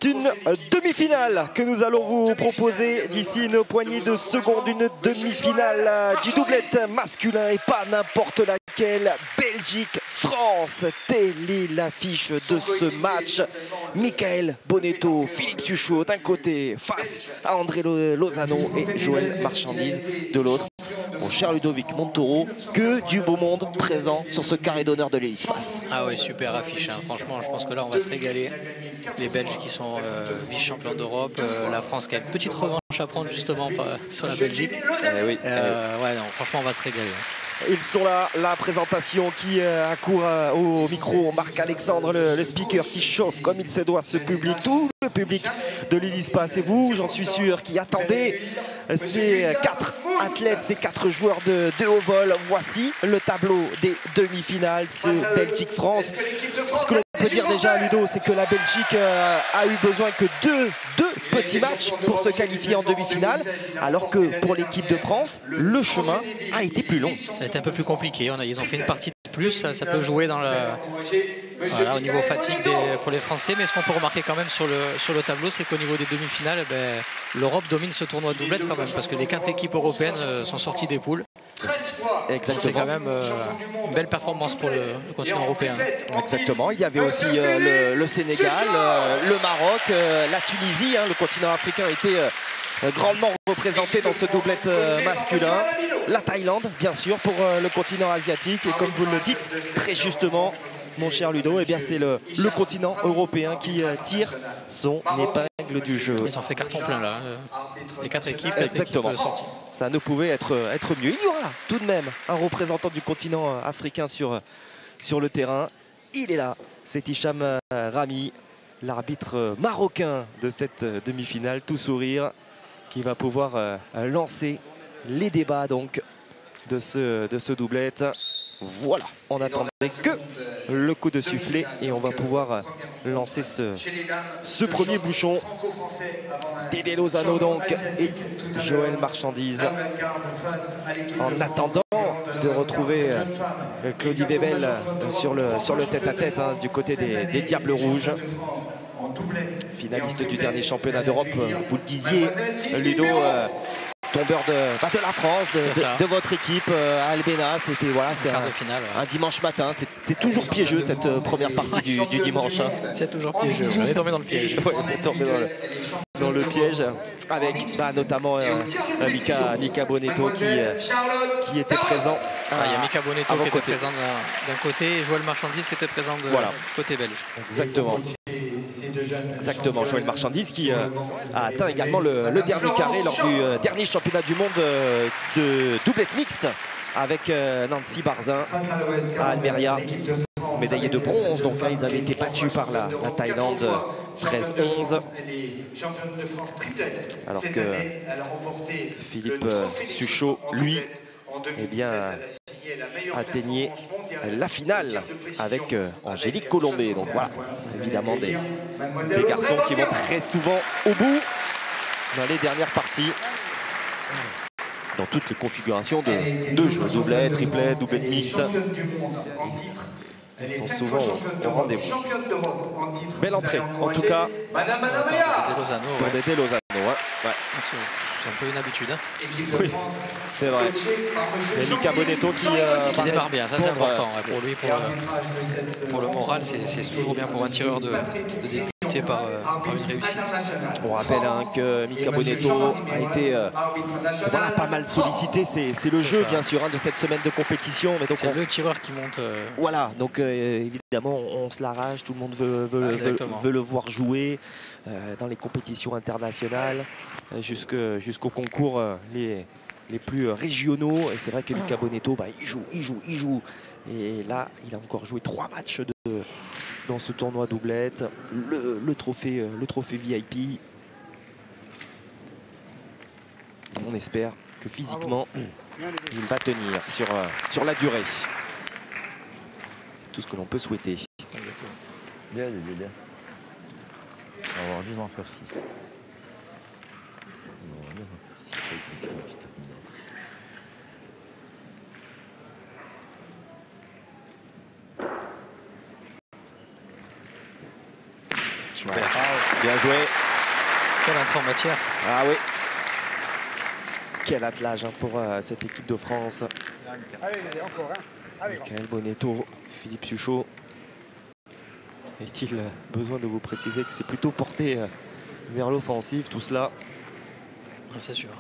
C'est une demi-finale que nous allons vous proposer d'ici une poignée de secondes. Une demi-finale du doublette masculin et pas n'importe laquelle. Belgique-France, telle est l'affiche de ce match. Michael Bonetto, Philippe Suchot d'un côté face à André Lozano et Joël Marchandise de l'autre. Mon cher Ludovic Montoro, que du beau monde présent sur ce carré d'honneur de l'Hélice-Pass. Ah oui, super affiche, hein. Franchement, je pense que là on va se régaler. Les Belges qui sont vice-champions d'Europe, la France qui a une petite revanche à prendre justement sur la Belgique. Oui. Ouais, non, franchement on va se régaler. Ils sont là, la présentation qui accourt au micro, Marc-Alexandre, le speaker qui chauffe comme il se doit ce public, tout le public de l'Hélice-Pass. Et vous, j'en suis sûr, qui attendez ces 4 athlètes, ces 4 joueurs de haut vol. Voici le tableau des demi-finales, ce Belgique-France. Ce que l'on peut dire déjà, Ludo, c'est que la Belgique a eu besoin que deux petits matchs pour se qualifier en demi-finale, alors que pour l'équipe de France, le chemin a été plus long. Ça a été un peu plus compliqué. Ils ont fait une partie de plus, ça peut jouer dans au niveau fatigue pour les Français. Mais ce qu'on peut remarquer quand même sur le tableau, c'est qu'au niveau des demi-finales, l'Europe domine ce tournoi de doublette quand même, parce que les 4 équipes européennes sont sorties des poules. Exactement. C'est quand même une belle performance pour le continent européen. Exactement. Il y avait aussi le Sénégal, le Maroc, la Tunisie. Le continent africain était grandement représenté dans ce doublette masculin. La Thaïlande, bien sûr, pour le continent asiatique. Et comme vous le dites très justement, mon cher Ludo, eh bien c'est le continent européen qui tire son épingle du jeu. Ils ont fait carton plein là, les 4 équipes. Exactement. Ça ne pouvait être mieux. Il y aura tout de même un représentant du continent africain sur le terrain. Il est là, c'est Hicham Rami, l'arbitre marocain de cette demi-finale, tout sourire, qui va pouvoir lancer les débats donc de ce doublette. Voilà, on n'attendait que le coup de sifflet et on va pouvoir lancer ce premier bouchon. Dédé Lozano donc et Joël Marchandise. En attendant de retrouver Claudie Webel sur le tête-à-tête du côté des Diables Rouges. Finaliste du dernier championnat d'Europe, vous le disiez, Ludo. Tombeur de la France, de votre équipe à Albena. C'était un dimanche matin. C'est toujours piégeux cette première partie du dimanche. C'est toujours piégeux. On est tombé dans le piège. Ouais, on est tombé dans le piège avec notamment Mika Bonetto qui était présent. Il y a Mika Bonetto qui était présent d'un côté et Joël Marchandise qui était présent de côté belge. Exactement. Exactement, Joël Marchandise qui a atteint également le dernier carré lors du dernier championnat du monde de doublette mixte avec Nancy Barzin à Almeria, médaillé de bronze. Donc là, ils avaient été battus par la Thaïlande 13-11. Alors que Philippe Suchot, lui, atteignait la finale avec Angélique Colombet. Donc voilà, évidemment des garçons qui vont très souvent au bout dans les dernières parties, dans toutes les configurations de jeux, doublet, triplet, doublette mixte. Ils sont souvent au rendez-vous. Belle entrée, en tout cas, pour Dédé Lozano. C'est un peu une habitude. Oui, c'est vrai. Et Mika Bonetto qui démarre bien, ça c'est important. Pour lui, pour le moral, c'est toujours bien pour un tireur de débuter par une réussite. On rappelle que Mika Bonetto a été pas mal sollicité. C'est le jeu, bien sûr, de cette semaine de compétition. C'est le tireur qui monte. Voilà, donc évidemment, on se l'arrache. Tout le monde veut le voir jouer dans les compétitions internationales, jusqu'aux concours les plus régionaux. Et c'est vrai que Mika Bonetto, il joue. Et là, il a encore joué 3 matchs dans ce tournoi doublette. Le trophée VIP. On espère que physiquement, il va tenir sur la durée. C'est tout ce que l'on peut souhaiter. Bien. On va avoir 10 ans faire 6. Super. Bien joué. Quelle entrée en matière. Ah oui. Quel attelage pour cette équipe de France. Michael Bonetto, Philippe Suchot. Est-il besoin de vous préciser que c'est plutôt porté vers l'offensive tout cela? C'est sûr.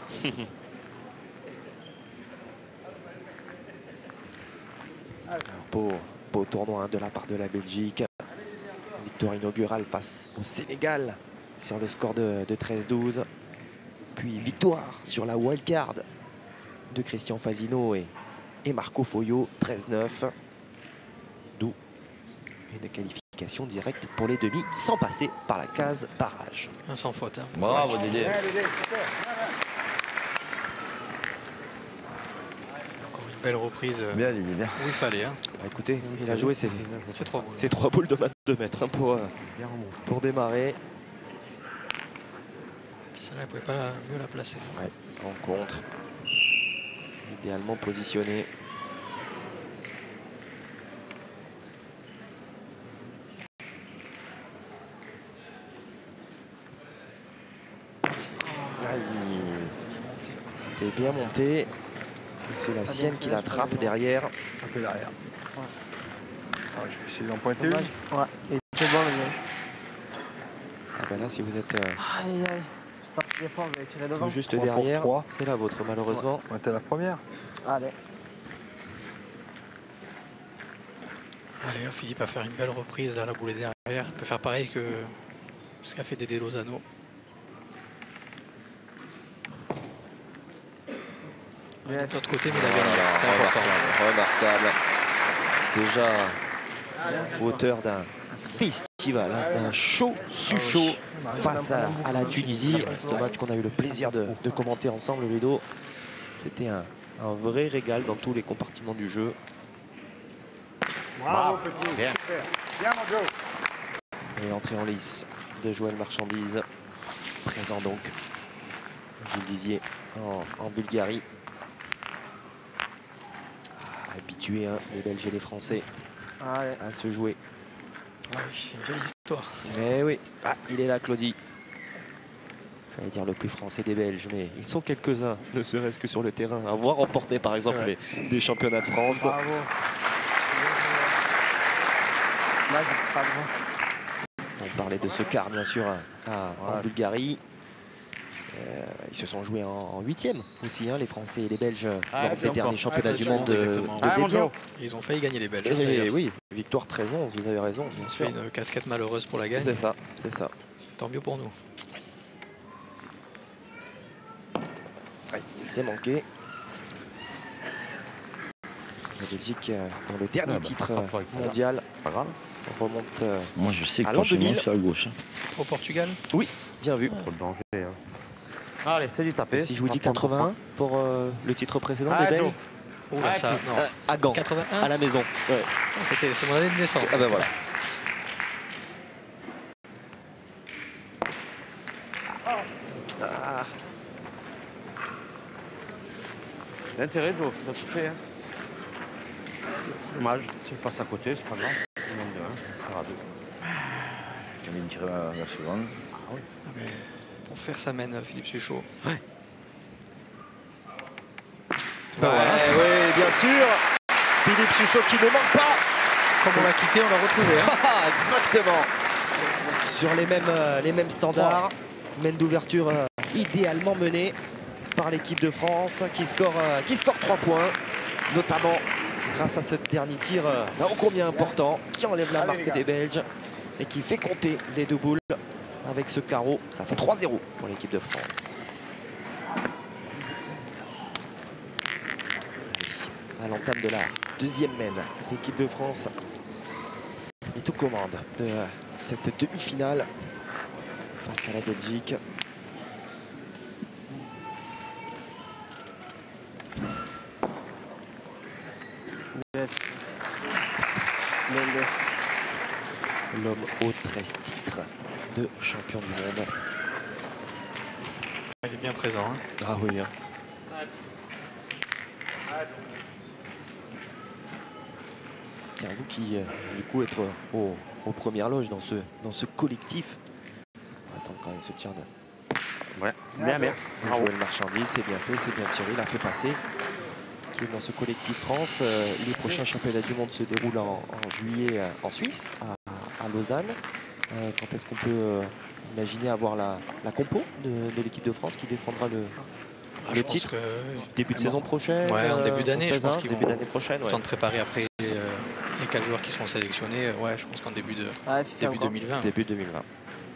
Beau tournoi de la part de la Belgique. Victoire inaugurale face au Sénégal sur le score de 13-12. Puis victoire sur la wildcard de Christian Fazino et Marco Foyo, 13-9. D'où une qualification directe pour les demi sans passer par la case barrage. Sans faute. Hein. Bravo Didier. Encore une belle reprise. Bien Didier, bien. Où il fallait. Hein. Bah, écoutez, il a joué ses 3 boules. C'est 3 boules de 22 mètres hein, pour démarrer. Puis celle-là, il ne pouvait pas mieux la placer. Ouais, en contre. Idéalement positionné. C'était bien monté. Et c'est la sienne qui l'attrape derrière. Un peu derrière. Ouais. Ah, je vais essayer d'en pointer une. Ouais, il était bon le gars. Ah ben là, si vous êtes Aïe aïe, c'est pas très fort, vous avez tiré devant. tout juste 3 pour derrière, 3. c'est la vôtre malheureusement. Pointer la première. Allez. Allez, Philippe va faire une belle reprise à la boulée derrière. Il peut faire pareil que ce qu'a fait Dédé Lozano. De l'autre côté, mais il a gagné. C'est important. Remarquable. Déjà auteur d'un festival, hein, d'un show Suchot face à la Tunisie. C'est un match qu'on a eu le plaisir de commenter ensemble, Ludo. C'était un vrai régal dans tous les compartiments du jeu. Bravo petit. Bien. Super. Bien mon Joe. Et entrée en lice de Joël Marchandise, présent donc, vous le disiez, en Bulgarie. Habitués, hein, les Belges et les Français, Allez. à se jouer. Ah oui, c'est une vieille histoire. Mais oui, ah, il est là, Claudie. J'allais dire le plus français des Belges, mais ils sont quelques-uns, ne serait-ce que sur le terrain, à voir remporter par exemple des championnats de France. Bravo. Là, j'ai pas le droit. On parlait de ce quart, bien sûr, en Bulgarie. Ils se sont joués en 8e aussi, hein, les Français et les Belges, lors des derniers championnats du monde de Debian. Ils ont failli gagner les Belges. Et oui, victoire 13-11, vous avez raison. Ils ont fait une casquette malheureuse pour la gagne. C'est ça, c'est ça. Tant mieux pour nous. C'est manqué. La Belgique, dans le dernier titre mondial, remonte Moi je sais que à l'an 2000. c'est à gauche. Au Portugal. Oui, bien vu. Trop de danger. Hein. Allez, c'est du tapé. Et si je vous dis 81 pour le titre précédent des Belges, Oh là, ça, non. à Gand, 81. à la maison. Ouais. C'est mon année de naissance. Ah ben voilà. Ah. L'intérêt, Joe, de toucher. Hein. Dommage, si je passe à côté, c'est pas grave. On en deux, hein. On fera deux. Qui vient de tirer la seconde. Ah mais pour faire sa mène, Philippe Suchot. Ouais. Oui, bien sûr. Philippe Suchot qui ne manque pas. Comme on l'a quitté, on l'a retrouvé. Hein. Ah, exactement. Sur les mêmes standards. Mène d'ouverture idéalement menée par l'équipe de France qui score 3 points, notamment grâce à ce dernier tir ô combien important qui enlève la marque des Belges et qui fait compter les 2 boules avec ce carreau. Ça fait 3-0 pour l'équipe de France. À l'entame de la deuxième mène, l'équipe de France est aux commandes de cette demi-finale face à la Belgique. L'homme aux 13 titres de champion du monde. Il est bien présent. Hein. Ah oui. Hein. Tiens, vous qui, du coup, êtes aux premières loges dans ce collectif ce tir de Ouais, bien, bien. Joël Marchandise. C'est bien fait, c'est bien tiré. Il a fait passer. Qui est dans ce collectif France. Les prochains championnats du monde se déroulent en juillet en Suisse, à Lausanne. Quand est-ce qu'on peut imaginer avoir la compo de l'équipe de France qui défendra le titre début de saison prochaine? Ouais, en début d'année, je pense qu'ils vont début d'année prochaine. le temps de préparer après les 4 joueurs qui seront sélectionnés. Ouais, je pense qu'en début 2020. Début 2020.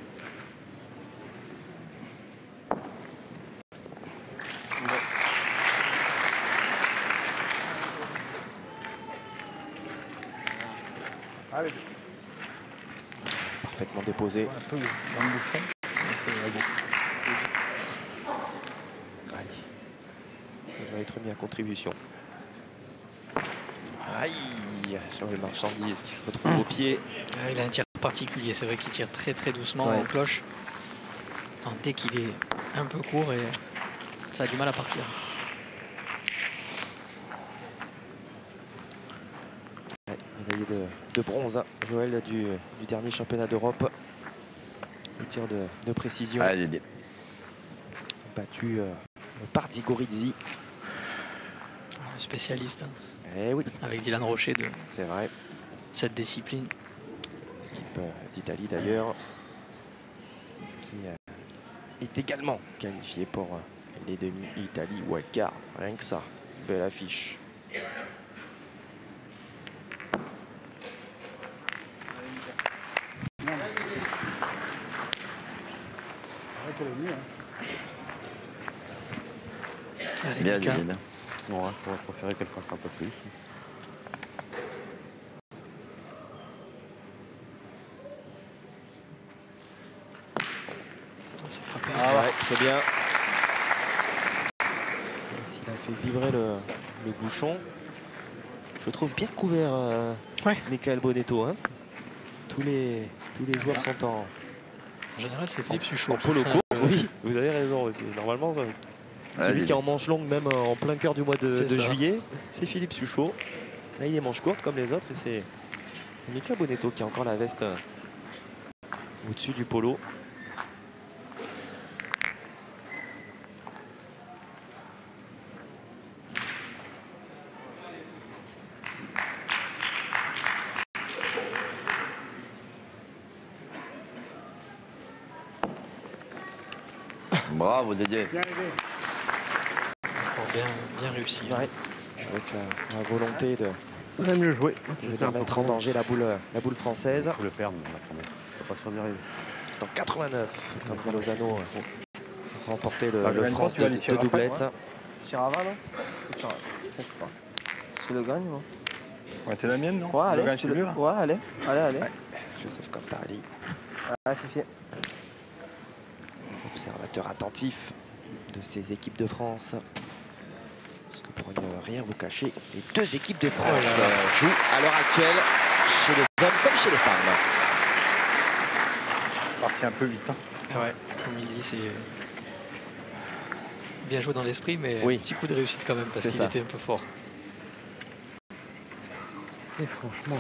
Allez. Parfaitement déposé. Un peu dans le bouchon. Allez. Il va être mis à contribution. Aïe, Joël Marchandise qui se retrouve au pied. Il a un tir particulier, c'est vrai qu'il tire très très doucement en cloche. Enfin, dès qu'il est un peu court, et ça a du mal à partir. Médaillé de bronze, Joël, du dernier championnat d'Europe. Le tir de précision. Allez. Battu par Digorizzi. Le spécialiste. Eh oui, Avec Dylan Rocher de c'est vrai. cette discipline. Équipe d'Italie d'ailleurs. Qui est également qualifié pour les demi Italie wildcard. Rien que ça. Belle affiche. Allez, Bien, Mika. bien. Ouais, j'aurais préféré qu'elle fasse un peu plus. C'est frappé. Ouais, c'est bien. S'il a fait vibrer le bouchon. Je trouve bien couvert Michael Bonetto. Hein. Tous les joueurs sont en général, c'est Philippe Suchot. en polo court. Oui, vous avez raison aussi. Normalement, celui Allez. qui est en manche longue, même en plein cœur du mois de C'est ça. juillet, c'est Philippe Suchot. Là, il est manche courte comme les autres et c'est Michael Bonetto qui a encore la veste au-dessus du polo. Bravo, Dédé. Encore bien réussi. Ouais, avec la volonté de On a mieux joué. venir mettre en danger la boule française. Il faut le perdre, mais on n'est pas sûr d'y arriver. C'est en 89 quand Lozano a remporté le je gagne France pas, tu vas de les tirer après, doublette. ouais. Chirava, non Chirava. Je sais pas. C'est le gagne, non? Ouais, t'es la mienne, non? Ouais, allez. Le gagne, c'est mieux, là. Ouais, allez. Allez. Ouais. Joseph Cantali, Ouais, Fifi. observateur attentif de ces équipes de France. Parce que pour ne rien vous cacher, les deux équipes de France jouent à l'heure actuelle chez les hommes comme chez les femmes. Parti un peu vite. Hein. Ouais, comme il dit, c'est bien joué dans l'esprit, mais Oui. un petit coup de réussite quand même, parce C'est qu'il ça. était un peu fort. C'est franchement.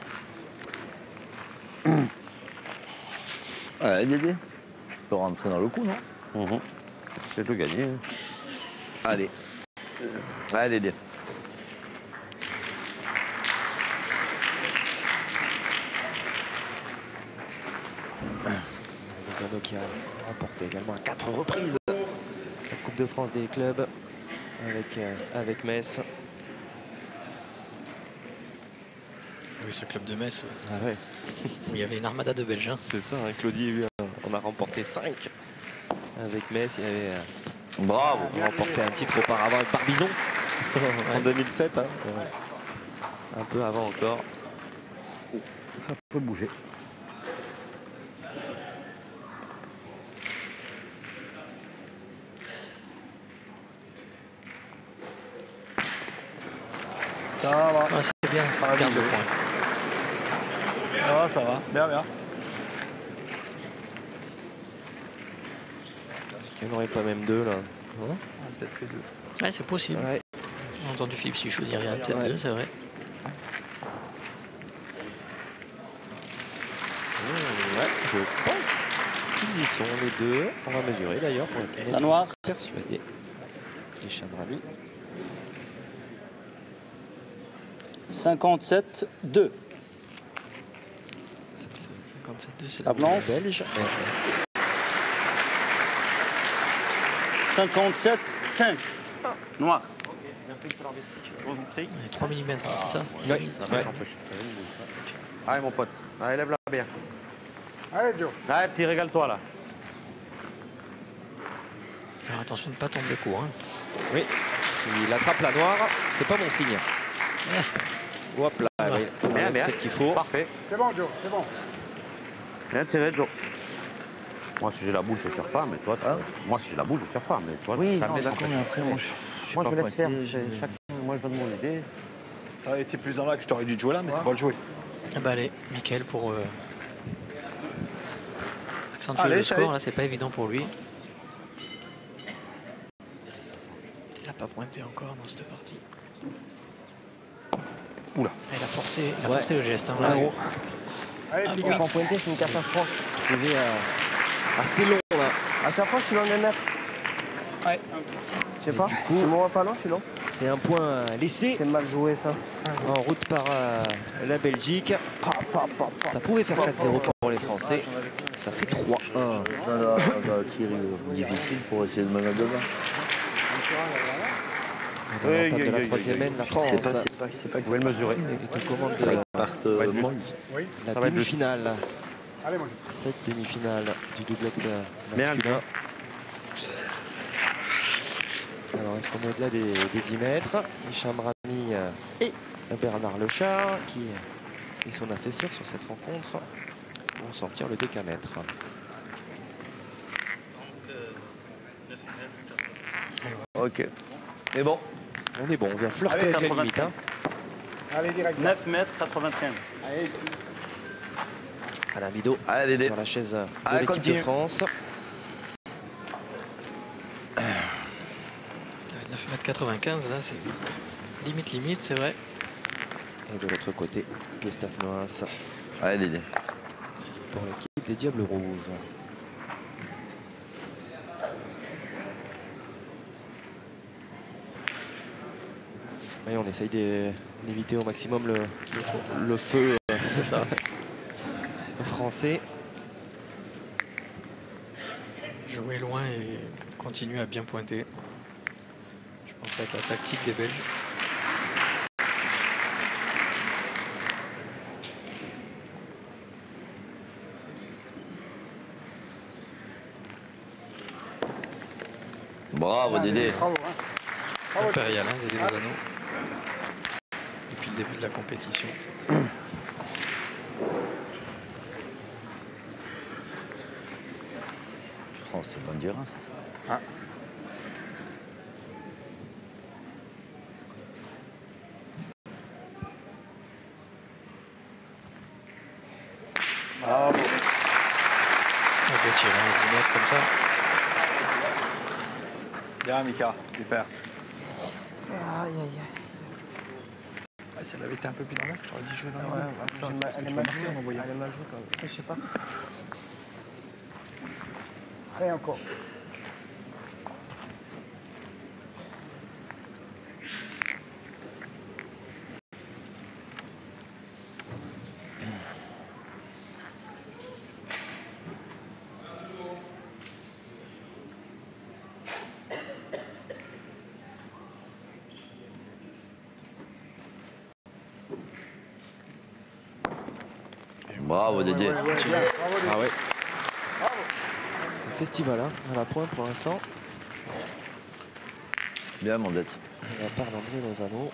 Allez, Dédé. Je peux rentrer dans le coup, non? Parce que de gagner. Allez. Allez, Dédé. Lozano qui a remporté également à 4 reprises la Coupe de France des clubs avec Metz. Oui, ce club de Metz, Ah ouais. où il y avait une armada de Belges. Hein. C'est ça, hein, Claudie, lui, on a remporté 5 avec Metz. Il avait Bravo. remporté un titre auparavant avec Barbizon en 2007. Hein. Un peu avant encore. Ça peut bouger. Ça va. Ah, c'est bien, Ça va garde bien le point. Ça va. Bien. Il n'y en aurait pas même deux là. On a peut-être fait deux. Ouais, c'est possible. Ouais. J'ai entendu Philippe Suchot dire il y en a peut-être Ouais. deux, c'est vrai. Ouais, je pense. qu'ils y sont les deux. On va mesurer d'ailleurs pour être La noire. persuadé. Hicham Rami. 57-2. 57-2, c'est La blanche. Belge. 57-5. Noir. Je vous prie. 3 mm, c'est ça? Oui. Ouais. Allez, mon pote. Allez, lève-la bien. Allez, Joe. Allez, petit, régale-toi, là. Alors attention de ne pas tomber court. Hein. Oui. S'il attrape la noire, c'est pas mon signe. Hop là, oui. Bien, bien. C'est ce qu'il faut. Parfait. C'est bon, Joe, c'est bon. Bien tiré, Joe. Moi, si j'ai la boule, je ne tire pas, mais toi, moi, si j'ai la boule, je ne tire pas, mais toi, Oui, tu non, d'accord, mais après, moi, je me laisse faire. Moi, je donne mon idée. Ça aurait été plus dans là que je t'aurais dû jouer là, mais c'est pas le jouer. Ah bah allez, Mickaël pour accentuer Allez, le score. allez. Là, c'est pas évident pour lui. Il n'a pas pointé encore dans cette partie. Oula. Il a forcé le geste. Hein, là. Allez, Ah, petit bon. gars. Pour pointer, c'est une catastrophe. Trouvé assez long là. À chaque fois, je suis long des mètres. Ouais. Je sais pas. Tu me vois pas long, je suis long. C'est un point laissé C'est mal joué, ça. en route par la Belgique. Ça pouvait faire 4-0 pour les Français. Ça fait 3-1. Tir difficile pour essayer de mener devant. Dans l'entame de la troisième mène, la France C'est pas Vous pouvez le mesurer. est aux commandes de Ils partent molles. la Ça va être demi-finale. Allez, mon Cette demi-finale du doublet Bien, masculin. Alors, est-ce qu'on est au-delà des 10 mètres? Hicham Rami et Bernard Lechard, qui est son assesseur sur cette rencontre, vont sortir le décamètre. Ok. Mais bon, On est bon, on vient flirter Allez, avec la 95. limite. Hein. Allez, direct. 9 mètres 95. Allez, Alain Bido allez, sur la chaise de Allez, l'équipe de continue. France. 9,95 m, là, c'est limite, c'est vrai. Et de l'autre côté, Gustave Noins allez, Dédé. pour l'équipe des Diables Rouges. Oui, on essaye d'éviter au maximum le feu C'est ça. français. Jouer loin et continuer à bien pointer. Je pense que ça va être la tactique des Belges. Bravo, Dédé. bravo, hein. Impérial, hein, Dédé Lozano. Depuis le début de la compétition. France, c'est Bandiera, c'est ça. Bravo. Un beau tir, hein, 10 mètres comme ça. Bien, Mika, super. Aïe, aïe, aïe. Ah, si elle avait été un peu plus dans l'air, je t'aurais dit jouer dans Ouais, l'air. elle est mal jouée. Elle est mal jouée quand même. Je sais pas. Allez, encore. Bravo, Dédé. Bien, bravo, Dédé. Ah ouais. C'est un festival hein, à la pointe pour l'instant. Bien, mon dette. De la part d'André Lozano.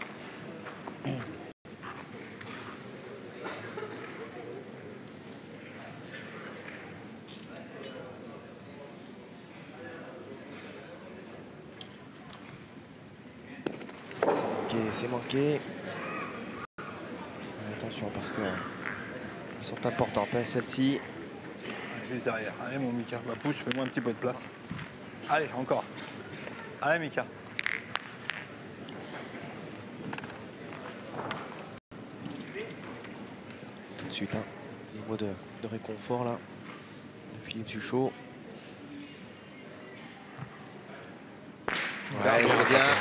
C'est manqué. Attention parce que elles sont importantes hein, celles-ci. Juste derrière. Allez, mon Mika, bah, pousse, fais-moi un petit peu de place. Allez, encore. Allez, Mika. Tout de suite, hein, niveau de réconfort là. Philippe Suchot. Ouais, c'est c'est bien.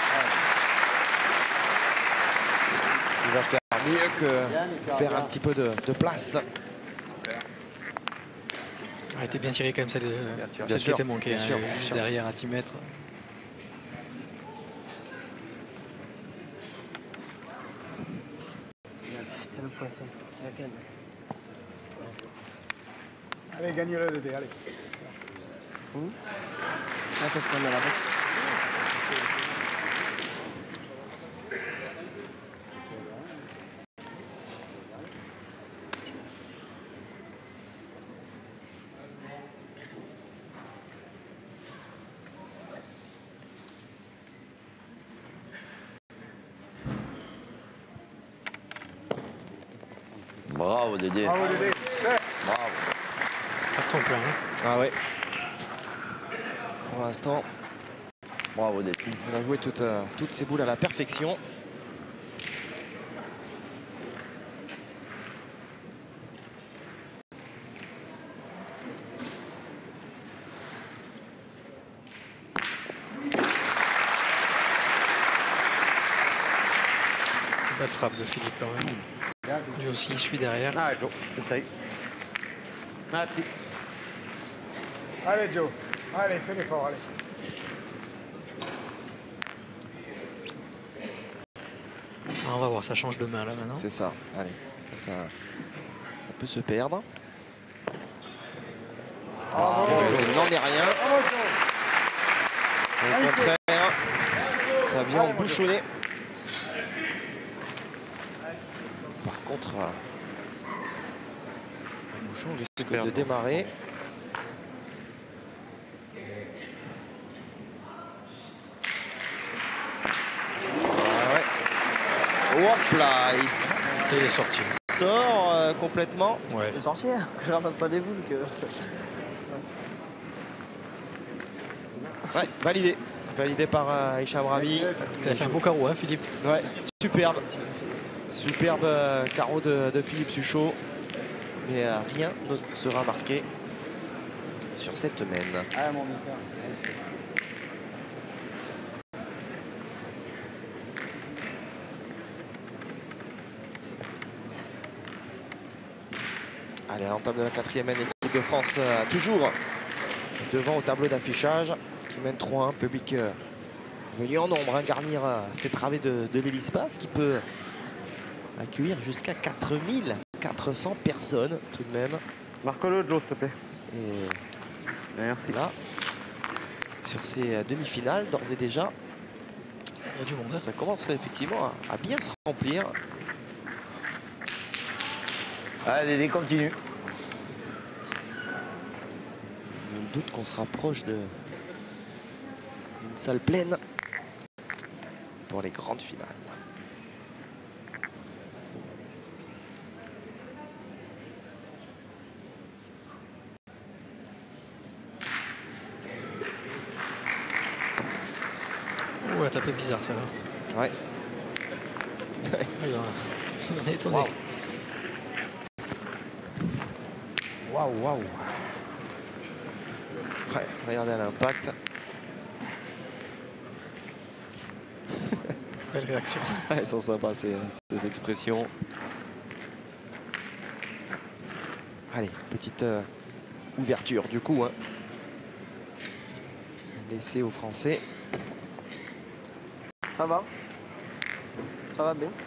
Il va faire mieux que faire un petit peu de place. a été bien tiré quand même, celle qui sûr, était manquée, bien sûr, juste derrière à 10 mètres. Putain, le poisson, c'est la canne. Allez, gagnez-le, Dédé, allez. Là, qu'on se prenne dans la botte. Bravo Dédé. Bravo, Dédé. Bravo. Carton plein. Hein. Ah ouais. Pour l'instant, Bravo Dédé. il a joué toutes ses boules à la perfection. Belle frappe de Philippe quand même. Lui aussi il suit derrière. Ah, Joe, essaye. Ah, petit. Allez, Joe. Allez, fais l'effort, allez. Ah, on va voir, ça change de main là maintenant. C'est ça. Allez, ça peut se perdre. Il n'en est rien. Au contraire, ça vient embouchonner. Par contre, le bouchon risque de démarrer. Hop là, il est sorti. Sort complètement. Ouais. Le sorcier, que je ramasse pas des boules. Que... Ouais, validé. Validé par Hicham Rami. Il a fait un beau carreau, hein, Philippe. Ouais, superbe. Superbe carreau de Philippe Suchot. Mais rien ne sera marqué sur cette mène. Ah, mon Mika. Allez, à l'entame de la 4e mène, l'équipe de France toujours devant au tableau d'affichage qui mène 3-1. Public venu en nombre, hein, garnir ces travées de l'Hélispace qui peut accueillir jusqu'à 4400 personnes tout de même. Marque-le, Joe, s'il te plaît. Et merci. Là, sur ces demi-finales, d'ores et déjà, il y a du monde. Ça commence effectivement à bien se remplir. Allez, Dédé, continue. Je me doute qu'on se rapproche d'une salle pleine pour les grandes finales. Oh, la tape est bizarre, celle-là. Ouais. Il en est étonné. Waouh, waouh. Ouais, regardez à l'impact. Belle réaction. Elles sont sympas ces expressions. Allez, petite ouverture du coup. Hein. Laissé aux Français. Ça va? Ça va bien?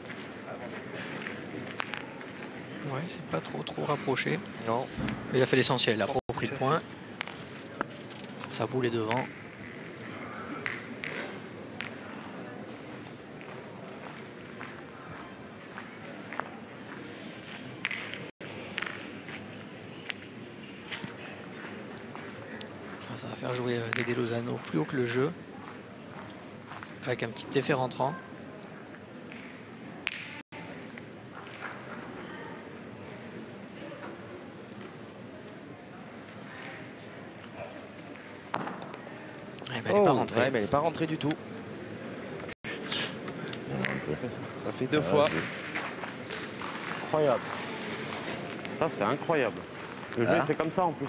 Ouais, c'est pas trop rapproché. Non. Il a fait l'essentiel, il a pris le point. Sa boule est devant. Ça va faire jouer Dédé Lozano plus haut que le jeu. Avec un petit effet rentrant. Mais elle n'est pas rentrée. Ouais, mais elle n'est pas rentrée du tout. Ça fait 2 fois. Incroyable. Ça, c'est incroyable. Le jeu, il fait comme ça en plus.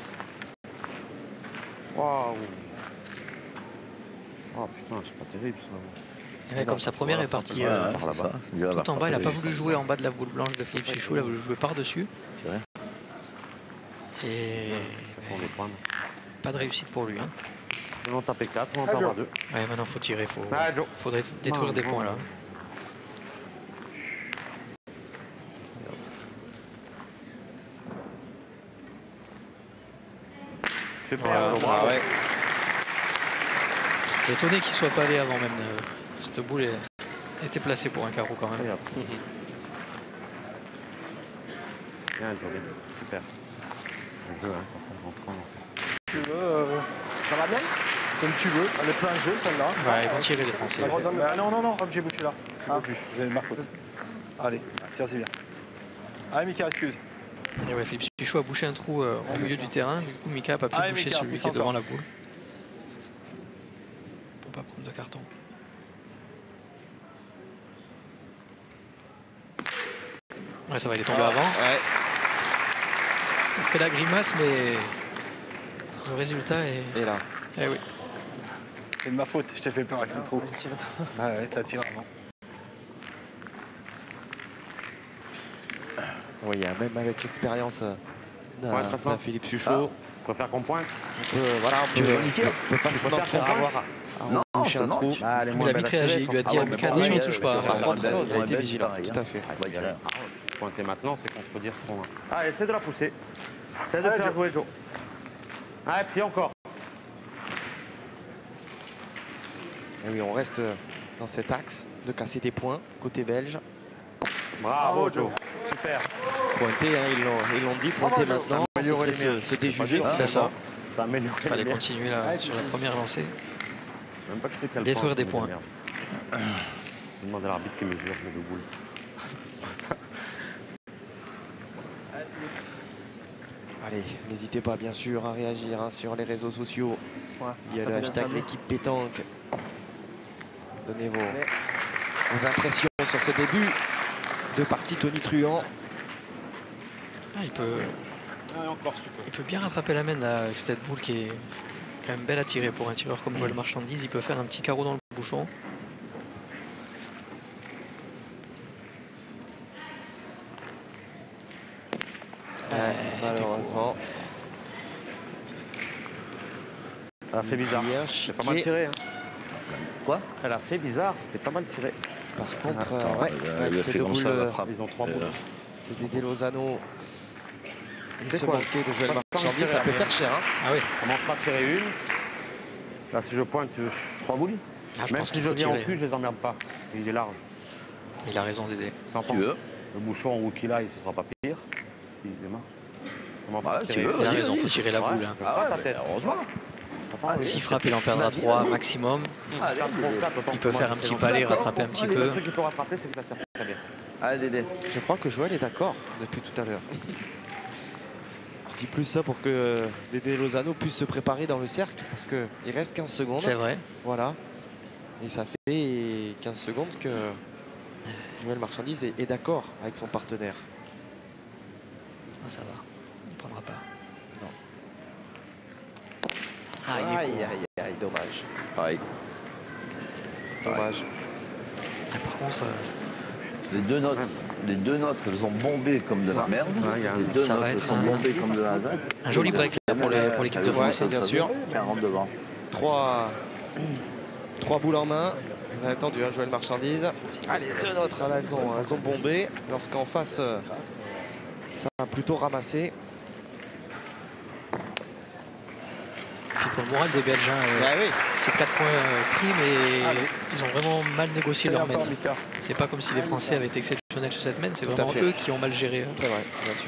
Waouh. Oh putain, c'est pas terrible ça. Ouais, comme sa première est partie par là-bas. tout en bas, il n'a pas voulu jouer en bas de la boule blanche de Philippe Suchot, il a voulu jouer par-dessus. Et pas de réussite pour lui. Hein. Si on tapait 4, on en perdra 2. Ouais, maintenant il faut tirer, faudrait détruire des points là. Super, Voilà. bravo. ouais. J'étais étonné qu'il soit pas allé avant même. Cette boule était placée pour un carreau quand même. Et hop. Bien joué, super. Le jeu, hein, par contre, Tu veux, ça va bien? Comme tu veux, elle est plein de jeu celle-là. Ouais, ils vont tirer les Français. Non, hop, j'ai bouché là. Je peux plus, c'est ma faute. Allez, tire-y bien. Allez, Mika, excuse. Et ouais, Philippe Suchot a bouché un trou au milieu du terrain. Du coup, Mika n'a pas pu Allez, boucher Mika, celui pousse qui est devant encore. la boule. Pour pas prendre de carton. Ouais, ça va, il est tombé avant. Ouais. Il fait la grimace, mais le résultat est... Et là. Eh oui. C'est de ma faute, je t'ai fait peur avec le trou. Ah ouais, t'as tiré avant. Oui, même avec l'expérience Ouais, très d'un fort. Philippe Suchot, Je préfère qu'on pointe. on peut facilement se faire avoir à boucher un trou. Bah, elle est Mais moins il a belle vite à tirer, réagi, il lui a dit à Mika, attention, touche pas. Par contre, il a été belle, vigilant, pareil, tout à fait. Pointer maintenant, c'est contredire ce qu'on a. Allez, essaie de la pousser. Essaie de faire jouer Joe. Allez, petit encore. Et oui, on reste dans cet axe de casser des points, côté belge. Bravo Joe. Super. Pointer, hein, ils l'ont dit, pointer maintenant, ce Améliorer serait les se déjuger. C'est ça. Ça améliore. Il fallait continuer là, sur la première lancée. Même pas que c'est quel Détruire point, des c'est points. de la merde. Je demande à l'arbitre qui mesure les deux boules. Allez, n'hésitez pas bien sûr à réagir hein, sur les réseaux sociaux. Il y a le hashtag l'équipe pétanque. Donnez vos impressions sur ce début de partie tonitruant. Ah, il peut bien rattraper la main là, avec cette boule qui est quand même belle à tirer pour un tireur comme Joël Marchandise. Il peut faire un petit carreau dans le bouchon. Malheureusement. Elle a fait bizarre. C'est pas mal tiré. Hein. Quoi? Elle a fait bizarre, c'était pas mal tiré. Par contre, ouais, avec ces deux boules Ils ont 3 boules. de Dédé Lozano et C'est ce quoi? manqué de Joël Pas Marchandise, ça peut tirer, faire cher. Hein. Ah oui. On m'en fera tirer une. Là, si je pointe, 3 boules. Ah, je Même pense si qu'il je faut viens en tirer. cul, je les emmerde pas. Il est large. Il a raison Dédé. T'en Tu penses? veux? Le bouchon ou qu'il aille, ce sera pas pire. S'il démarre. On m'en fera Ouais, tirer tu veux, une. Il a vas-y, raison, il faut vas-y. tirer la Ouais. boule. Hein. Pas ta tête. Heureusement. S'il frappe, il en perdra 3 maximum. Il peut faire un petit palais, rattraper un petit Le peu. truc qu'il peut rattraper, c'est que la tire très bien. Allez, Dédé. Je crois que Joël est d'accord depuis tout à l'heure. Je dis plus ça pour que Dédé Lozano puisse se préparer dans le cercle parce qu'il reste 15 secondes. C'est vrai. Voilà. Et ça fait 15 secondes que Joël Marchandise est d'accord avec son partenaire. Ah, ça va. Il ne prendra pas. Non. Ah, il est Aïe, court. aïe, aïe, dommage. Pareil. Dommage. Ah, par contre, Les deux notes, elles ont bombé comme de la merde. Ouais, il y a un- Les deux Ça va notes, elles être sont un- bombées comme de la merde. un joli break là, pour l'équipe de France. Ouais, bien sûr. Elle rentre devant. 3 boules en main. On a attendu hein, Joël Marchandise. Allez, deux notes, là, elles ont bombé. Lorsqu'en face, ça a plutôt ramassé. Puis pour le moral des Belges, hein, oui. c'est 4 points pris, mais ils ont vraiment mal négocié leur main. encore, Mika. C'est pas comme si les Français avaient été exceptionnels sur cette main, c'est Tout à vraiment fait. eux qui ont mal géré. Hein. C'est vrai, bien sûr.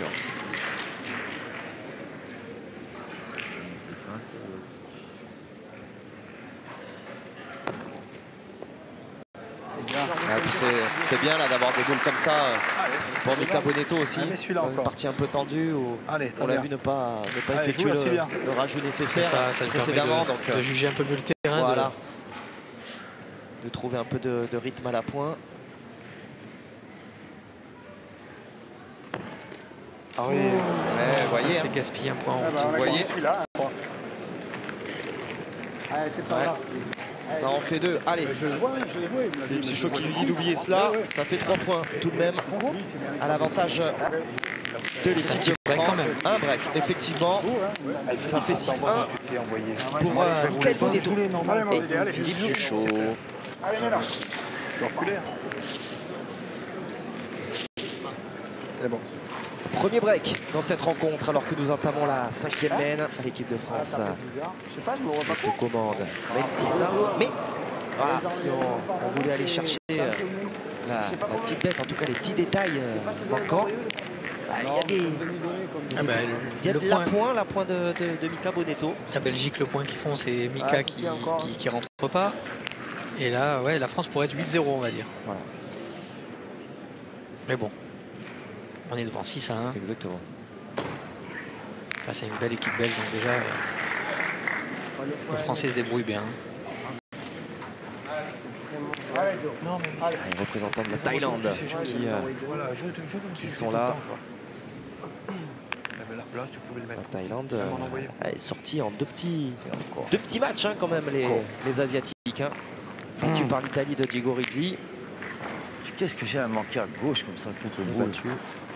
Ah, puis c'est bien là d'avoir des boules comme ça pour Mika Bonetto aussi. Allez, celui-là Dans une encore. partie un peu tendue où Allez, très on l'a bien. vu ne pas Allez, effectuer joue-la, Sylvain. le rajout C'est nécessaire ça lui permet précédemment. Donc, de juger un peu mieux le terrain. voilà. De trouver un peu de rythme à la pointe. Ah oui. Ouais, vous voyez, Ça, c'est hein. gaspillé un point en route. Vous voyez, Allez, c'est pas là. ça en fait 2. Allez, Je le vois, je l'ai vu. Philippe Suchot qui lui dit d'oublier cela. Ça fait 3 points tout de même à l'avantage de l'équipe de break quand France. même. Un break, effectivement. Ça fait 6-1 Tu te fais envoyer. pour Michael Bonetto Allez, et Philippe Suchot. Oculaire. C'est bon. Premier break dans cette rencontre alors que nous entamons la 5e main. L'équipe de France Je sais pas, je me vois pas te commande 26-1. Mais voilà, si on voulait aller chercher la petite bête, en tout cas les petits détails manquants, il y a des... Ah bah, Il y a le de la pointe de Mika Bonetto. La Belgique, le point qu'ils font, c'est Mika Ah, qui rentre pas. Et là, ouais, la France pourrait être 8-0, on va dire. Voilà. Mais bon, on est devant 6-1 Exactement. face à une belle équipe belge. Donc déjà, les Français se débrouillent bien. Les représentants de la Thaïlande qui sont là. Il y avait la place, tu pouvais le La mettre. Thaïlande Même en envoyer. est sortie en deux petits matchs hein, quand même, les Asiatiques. Hein. Battu par l'Italie de Diego Rizzi. Qu'est-ce que j'ai à manquer à gauche comme ça contre le Et boule? battu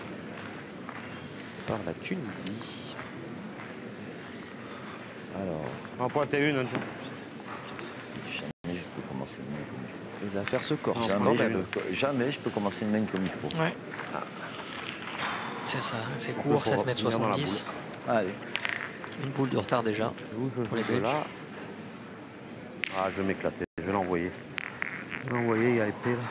par la Tunisie. Alors, On va pointer une. hein. Jamais je peux commencer une main comme il les affaires se corsent faut. quand même. Jamais je peux commencer une main comme il faut. Ouais. C'est ça, c'est court, 16 mètres 70. Allez. Une boule de retard déjà pour les Belges. Là. Ah, je vais m'éclater. Je vais l'envoyer. Je vais l'envoyer, il y a épée là.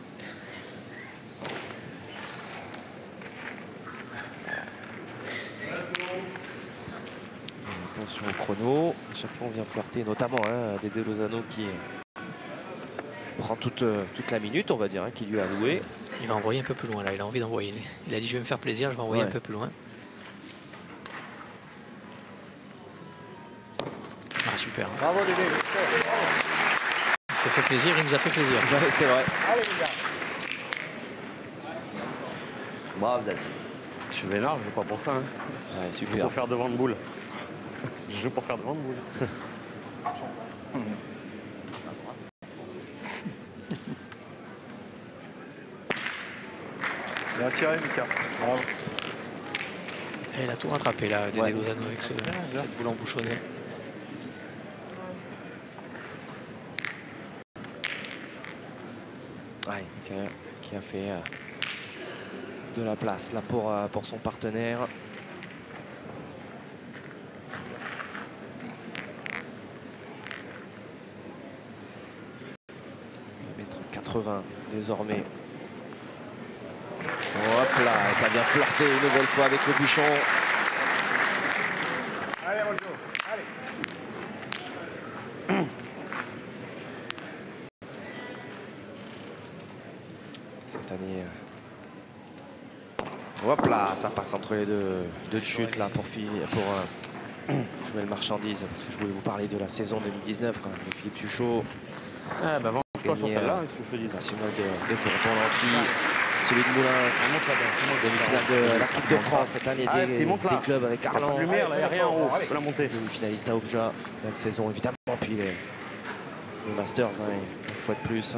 Attention au chrono. À chaque fois, on vient flirter, notamment Dédé Lozano qui prend toute la minute, on va dire, hein, qui lui a alloué. Il va envoyer un peu plus loin là, il a envie d'envoyer. Il a dit je vais me faire plaisir, je vais envoyer un peu plus loin. Ah super. Bravo Dédé. Il s'est fait plaisir, il nous a fait plaisir. Ouais, c'est vrai. Allez les gars. Bravo David. Je suis vénard, je joue pas pour ça. Hein. Ouais, Je joue super. pour faire devant de boule. Je joue pour faire devant de boule. Il a tiré, Mika. Bravo. Et il a tout rattrapé là, Dédé Ouais. Lozano avec cette boule embouchonnée. Ouais, qui a fait de la place là pour son partenaire. Il va mettre 80 désormais. Hop là, ça vient flirter une nouvelle fois avec le bouchon. Allez Rojo. Allez. Cette année. Hop là, ça passe entre les deux chutes là pour jouer le marchandise. Parce que je voulais vous parler de la saison 2019 quand même, de Philippe Suchot. Ah bah venge-toi sur Gagné, celle-là, qu'est-ce que je te dis. National de Courton-Lancy, celui de Moulins, demi-finale de la Coupe de France cette année Ah, petit monte là. des clubs avec Il y a pas de Arlan, lumière, là, il n'y a rien en haut. Je peux la monter. demi-finaliste à Obja, belle saison évidemment, puis les Masters hein, une fois de plus.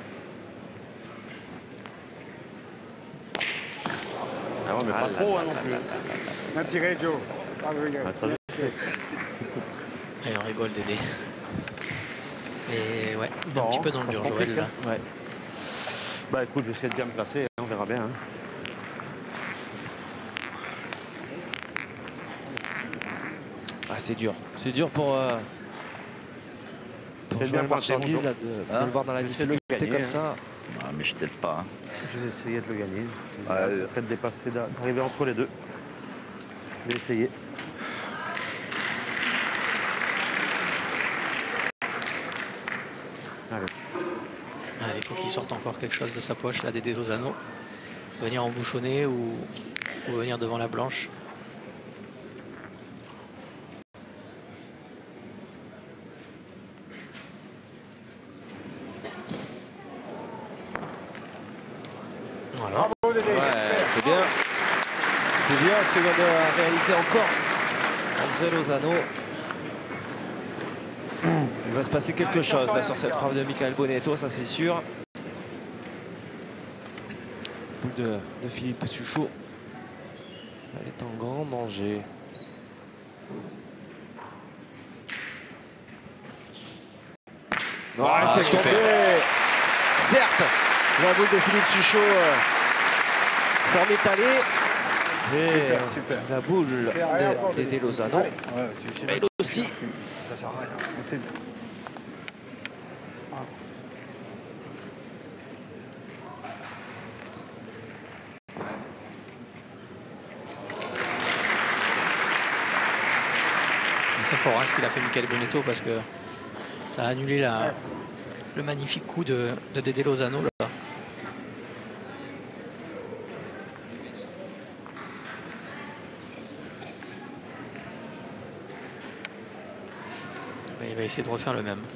Ah ouais, mais pas trop hein, non plus. Bien tiré Joe. Bravo les gars. Ah, ça, je sais. Et on rigole Dédé. Et ouais, un Bon, petit peu dans le ça se dur complique, Joël là. Ouais. Bah écoute, je vais essayer de bien me placer, hein, on verra bien. Hein. Ah, c'est dur pour C'est jouer bien le parti, marchandise mon là, de le voir dans la J'essaie de le difficulté gagner, comme ça. Ah, mais je t'aide pas. Hein. Je vais essayer de le gagner. Ouais, Ce serait de dépasser, d'arriver entre les deux. Je vais essayer. Allez. Allez, il faut qu'il sorte encore quelque chose de sa poche là, Dédé Lozano. Venir embouchonner ou venir devant la blanche. Voilà. Bravo Dédé. Ouais, c'est bien. C'est bien ce que vient de réaliser encore André Lozano. Il va se passer quelque chose là sur cette frappe de Michael Bonetto, ça c'est sûr. Boule de Philippe Suchot. Elle est en grand danger. C'est super. tombé. Certes, la boule de Philippe Suchot s'en est allée. Et Super. la boule d'Ede Lozano. Ouais, Elle aussi. Ça sert à rien. C'est bien. C'est fort ce qu'il a fait Michael Bonetto parce que ça a annulé le magnifique coup de Ede Lozano là. Mais il va essayer de refaire le même.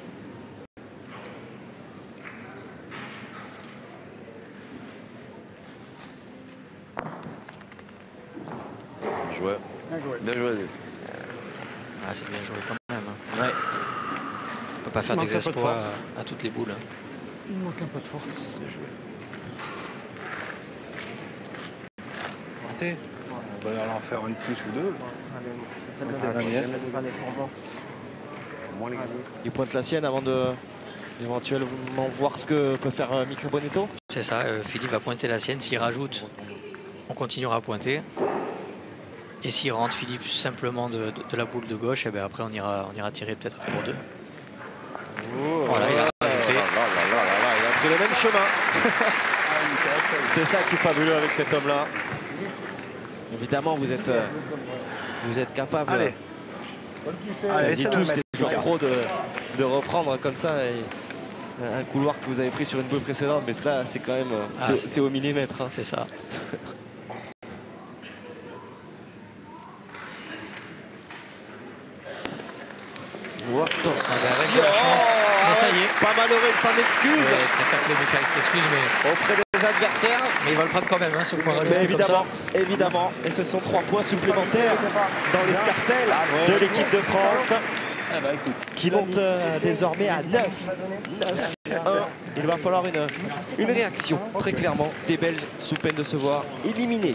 Joué. Bien joué. Ah, c'est bien joué quand même. Ouais. On peut pas faire des exploits à toutes les boules. Il manque un peu de force. C'est joué. Raté. On va en faire une plus ou deux. Ça donne la mienne. Il pointe la sienne avant d'éventuellement voir ce que peut faire Michael Bonetto. C'est ça, Philippe va pointer la sienne. S'il rajoute, on continuera à pointer. Et s'il rentre Philippe simplement de la boule de gauche, et bien après on ira tirer peut-être pour deux. Voilà, il a rajouté. Il a pris le même chemin. C'est ça qui est fabuleux avec cet homme-là. Évidemment, vous êtes capable. Allez. Allez, tous les joueurs pros de reprendre comme ça un couloir que vous avez pris sur une boule précédente, mais cela c'est quand même c'est au millimètre. Hein. C'est ça. Attention. Avec de la chance. Mais ça y est. Pas malheureux, il s'en excuse Très fair play, Michael s'excuse, mais auprès des adversaires. il va le prendre quand même, ce point Mais rajouté comme ça. évidemment. Et ce sont 3 points supplémentaires dans l'escarcelle de l'équipe de France. Qui monte désormais à 9-1. Il va falloir une réaction, très clairement, des Belges sous peine de se voir éliminés.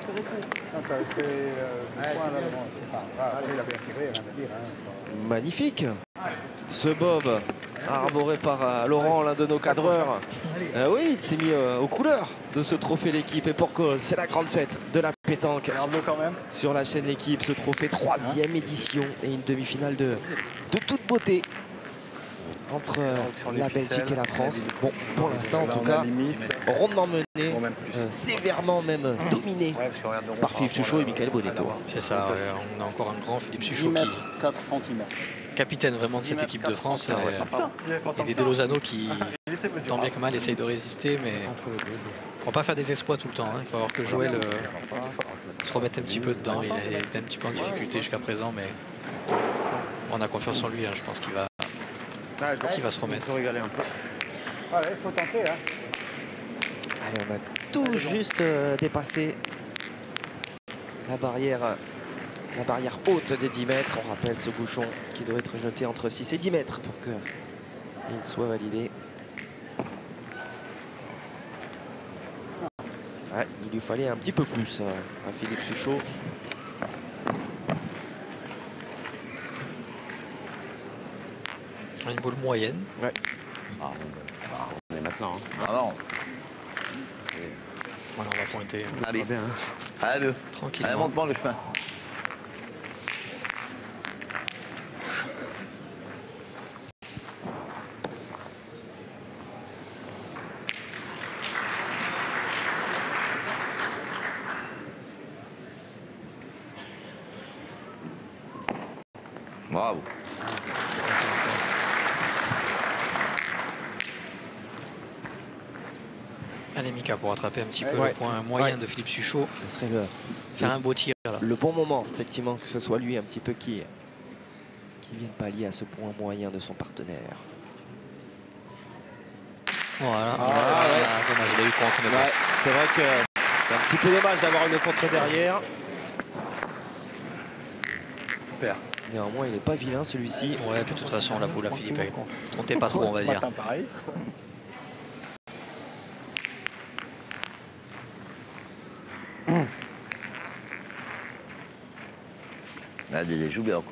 Magnifique. Ce bob arboré par Laurent, l'un de nos cadreurs. Oui, il s'est mis aux couleurs de ce trophée l'équipe et pour cause. C'est la grande fête de la pétanque. Quand même. Sur la chaîne L'équipe, ce trophée 3e édition et une demi-finale de toute beauté entre la Belgique et la France. Bon, pour l'instant en tout cas, rondement mené, sévèrement même dominé par Philippe Suchot et Michael Bonetto. C'est ça, ouais, on a encore un grand Philippe Suchot qui 4 cm. capitaine vraiment de cette équipe de France. Et des Lozano qui, tant bien que mal, essaye de résister, mais on ne va pas faire des exploits tout le temps. Hein. Il va falloir que Joël se remette un petit peu dedans. Il a été un petit peu en difficulté jusqu'à présent, mais on a confiance en lui. Hein. Je pense qu'il va se remettre. Il faut régaler un peu. Il faut tenter. Hein. Allez, on a tout juste dépassé la barrière haute des 10 mètres. On rappelle ce bouchon qui doit être jeté entre 6 et 10 mètres pour qu'il soit validé. Ouais, il lui fallait un petit peu plus à Philippe Suchot. Une boule moyenne. Ouais. On est maintenant. Hein. Ah non. Voilà, on va pointer Allez. Bien, hein. Allez, tranquillement. allez, monte-moi le chemin. Bravo. Allez Mika pour rattraper un petit peu le point moyen de Philippe Suchot. Ce serait Faire un beau tir là. le bon moment, effectivement, que ce soit lui un petit peu qui vienne pallier à ce point moyen de son partenaire. Voilà. Ah, ouais. Dommage, il a eu contre. Mais bon. Ouais, c'est vrai que C'est un petit peu dommage d'avoir eu le contre derrière. Super. Néanmoins, il n'est pas vilain celui-ci. Ouais, de toute façon, la boule à Philippe, elle comptait pas trop, on va dire. Pareil. Ah, il joue bien, quoi.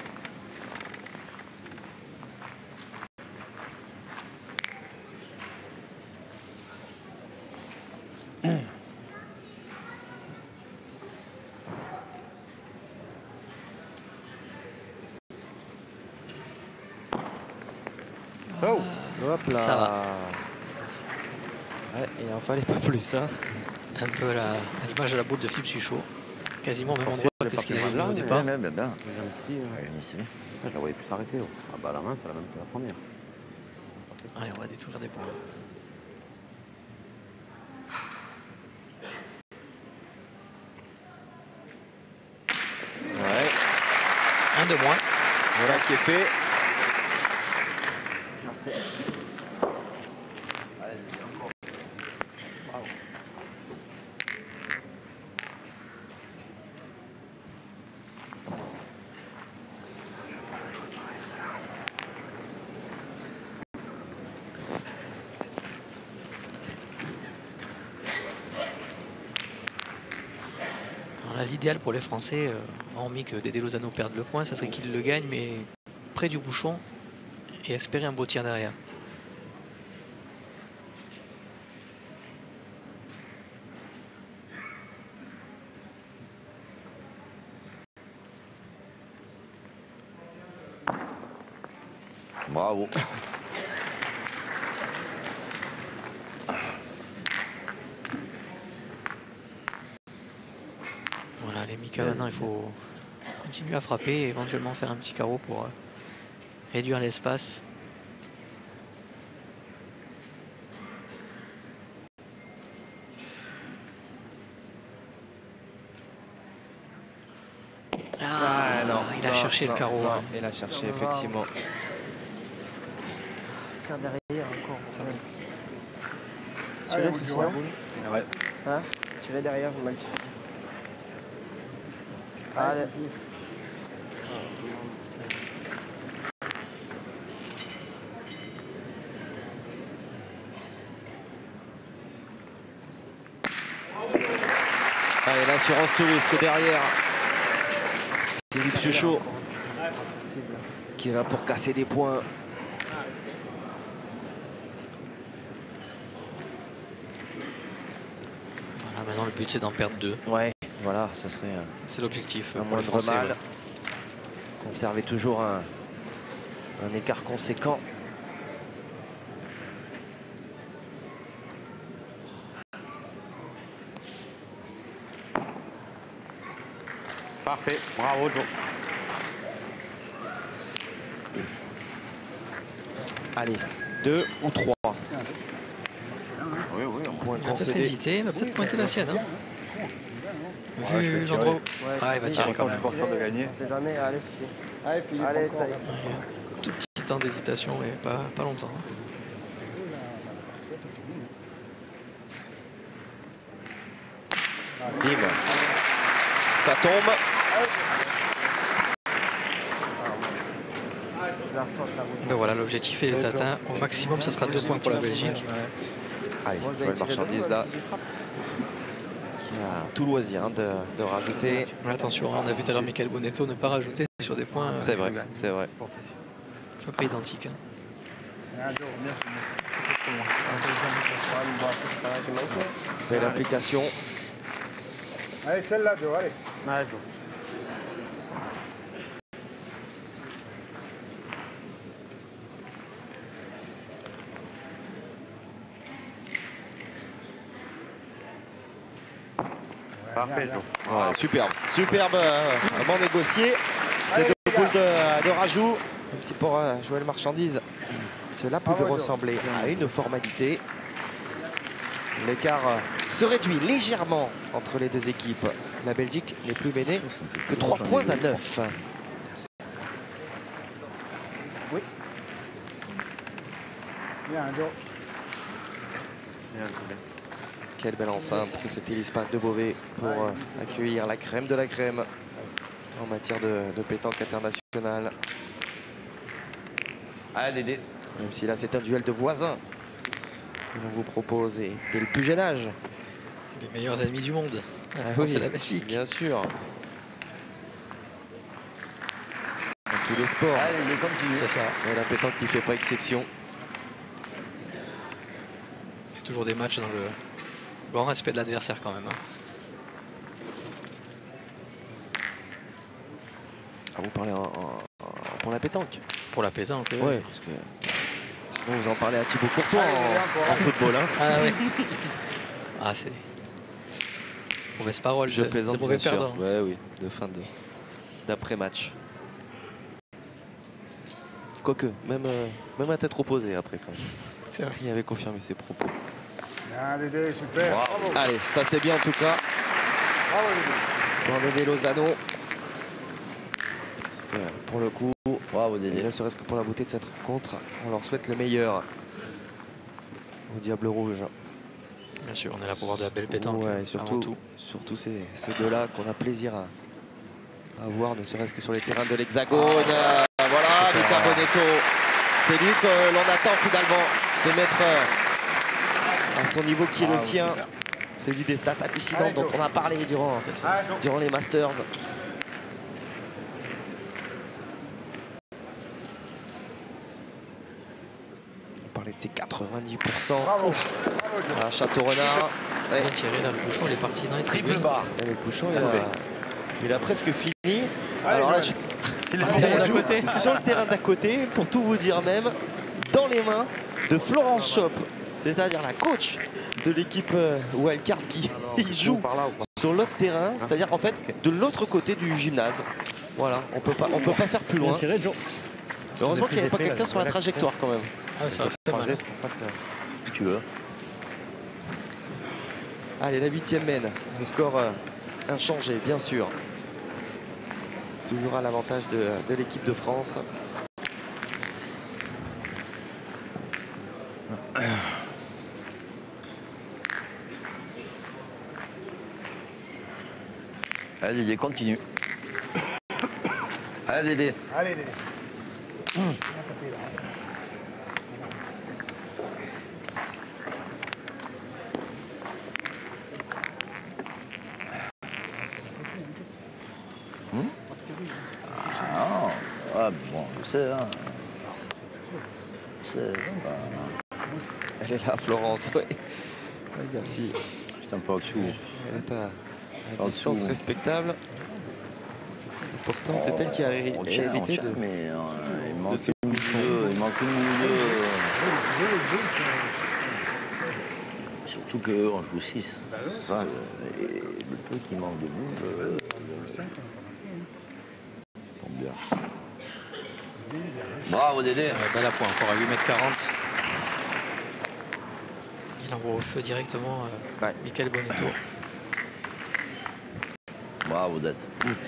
Oh, hop là. Ça va. Ouais, il en fallait pas plus. Hein. Un peu à l'image de la boule de Philippe Suchot. Quasiment au même endroit que ce qu'il avait mis au Bien, départ. bien, bien. Ici, je la voyais plus s'arrêter. Ah bah la main, c'est la même que la première. Allez, on va détruire des points. Ouais. Un de moins. Voilà qui est fait. Merci. L'idéal pour les Français, hormis que Dédé Lozano perde le point, ça serait qu'il le gagne, mais près du bouchon et espérer un beau tir derrière. Bravo. Voilà, les Mika maintenant, il faut continuer à frapper et éventuellement faire un petit carreau pour réduire l'espace. Ah, non, il a cherché le carreau. Non, il a cherché, effectivement. Tiens derrière encore. Ça va. Allez, Tirer, on c'est joue la ça. boule. Ouais. Hein? Tirer derrière, mal tiré. Allez. Allez, l'assurance tout risque derrière. Philippe Suchot qui est là pour casser des points. Voilà, maintenant le but c'est d'en perdre 2. Ouais, voilà, ce serait C'est l'objectif un pour les moindre Français. mal. Ouais. Conserver toujours un écart conséquent. Parfait, bravo Joe. Allez, 2 ou 3. Oui, oui. Point Il va peut-être concédé. hésiter, il va peut-être pointer la sienne. Hein. Ouais, je vais Vu tirer. l'endroit. Ouais, Ah, il va tirer quand Je suis même. pas sûr de gagner. On sait jamais. Allez, Philippe. Allez, Philippe. Allez, ça y est. Tout petit temps d'hésitation, mais pas longtemps. Hein. Bim. Ça tombe. La sorte, la boule. Ben voilà, l'objectif est atteint. Au maximum, ce sera 2 points pour la Belgique. Allez, Moi, je vais Joël tirer de Marchandise loin, là, même si je frappe. qui a tout loisir hein, de rajouter. Mais attention, hein, on a vu tout à l'heure Michael Bonetto ne pas rajouter sur des points C'est vrai, c'est vrai. à peu près identiques. Hein. Belle application. Allez, celle-là, Joe, allez. Ouais, Joe. Parfait, Joe. Ouais, superbe, superbe, vraiment négocié. Ces deux boules de rajout, même si pour Joël Marchandise, cela pouvait ressembler à une formalité. L'écart se réduit légèrement entre les deux équipes. La Belgique n'est plus menée que 3 points à 9. Bien, Joe. Bien, c'est bien. Quelle belle enceinte que c'était l'espace de Beauvais pour accueillir la crème de la crème en matière de pétanque internationale. Allez, Dédé. Même si là c'est un duel de voisins que l'on vous propose et dès le plus jeune âge. Les meilleurs ennemis du monde. Ah oui, c'est la Belgique. Bien sûr. Dans tous les sports. Allez, continue. C'est ça. Et la pétanque qui ne fait pas exception. Il y a toujours des matchs dans le grand respect de l'adversaire quand même. Ah, vous parlez pour la pétanque? Pour la pétanque, oui. Oui, parce que sinon vous en parlez à Thibaut Courtois en football. Hein. Ah oui. Ah, c'est mauvaise parole. Je plaisante, de mauvais bien sûr. perdants. Ouais, oui, de fin d'après-match. Quoique, même à tête reposée après quand même. C'est vrai. Il avait confirmé ses propos. Allez, Dédé, super. Bravo. Allez, ça c'est bien en tout cas. Bravo, Dédé. Pour Dédé Lozano. Parce que, pour le coup, Bravo, et Dédé. ne serait-ce que pour la beauté de cette rencontre, on leur souhaite le meilleur au Diable Rouge. Bien sûr, on est là pour voir de la belle pétanque. Ouais, avant tout. surtout ces deux-là qu'on a plaisir à voir, ne serait-ce que sur les terrains de l'Hexagone. Voilà, Luca Bonetto. C'est lui que l'on attend finalement se mettre à son niveau qui est le sien. Super. Celui des stats hallucinantes dont on a parlé durant les Masters. On parlait de ses 90%. Bravo. Voilà, Château Renard. Ouais. Bien tiré là, le bouchon il est parti dans les tribunes. Triple barre. Et le bouchon, il a presque fini. Allez, Alors là, Joël. sur le terrain d'à côté, pour tout vous dire même, dans les mains de Florence Chop, c'est-à-dire la coach de l'équipe Wildcard qui joue sur l'autre terrain, c'est-à-dire en fait de l'autre côté du gymnase. Voilà, on peut pas faire plus loin. Heureusement qu'il n'y avait pas quelqu'un sur la trajectoire quand même. Ah ouais, ça va faire mal. Si tu veux. Allez, la 8e mène. Le score inchangé, bien sûr. Toujours à l'avantage de l'équipe de France. Allez, Dédé, continue. Allez, Dédé. Allez, Dédé. Ah, bon, je sais, hein. C'est pas... Elle est là, Florence. Ouais. Merci. J'étais un peu au-dessous. Elle est à En distance dessous. respectable. Et pourtant, c'est elle qui a On tient, hérité de. mais il manque ce une bouchon. il manque une ou deux. Surtout qu'on joue 6. Enfin, et le truc qui manque de boule, tombe bien. Bravo, Dédé. Ouais, bel appoint, encore à 8,40 m. Il envoie au feu directement Michael Bonetto. Bravo, Dette.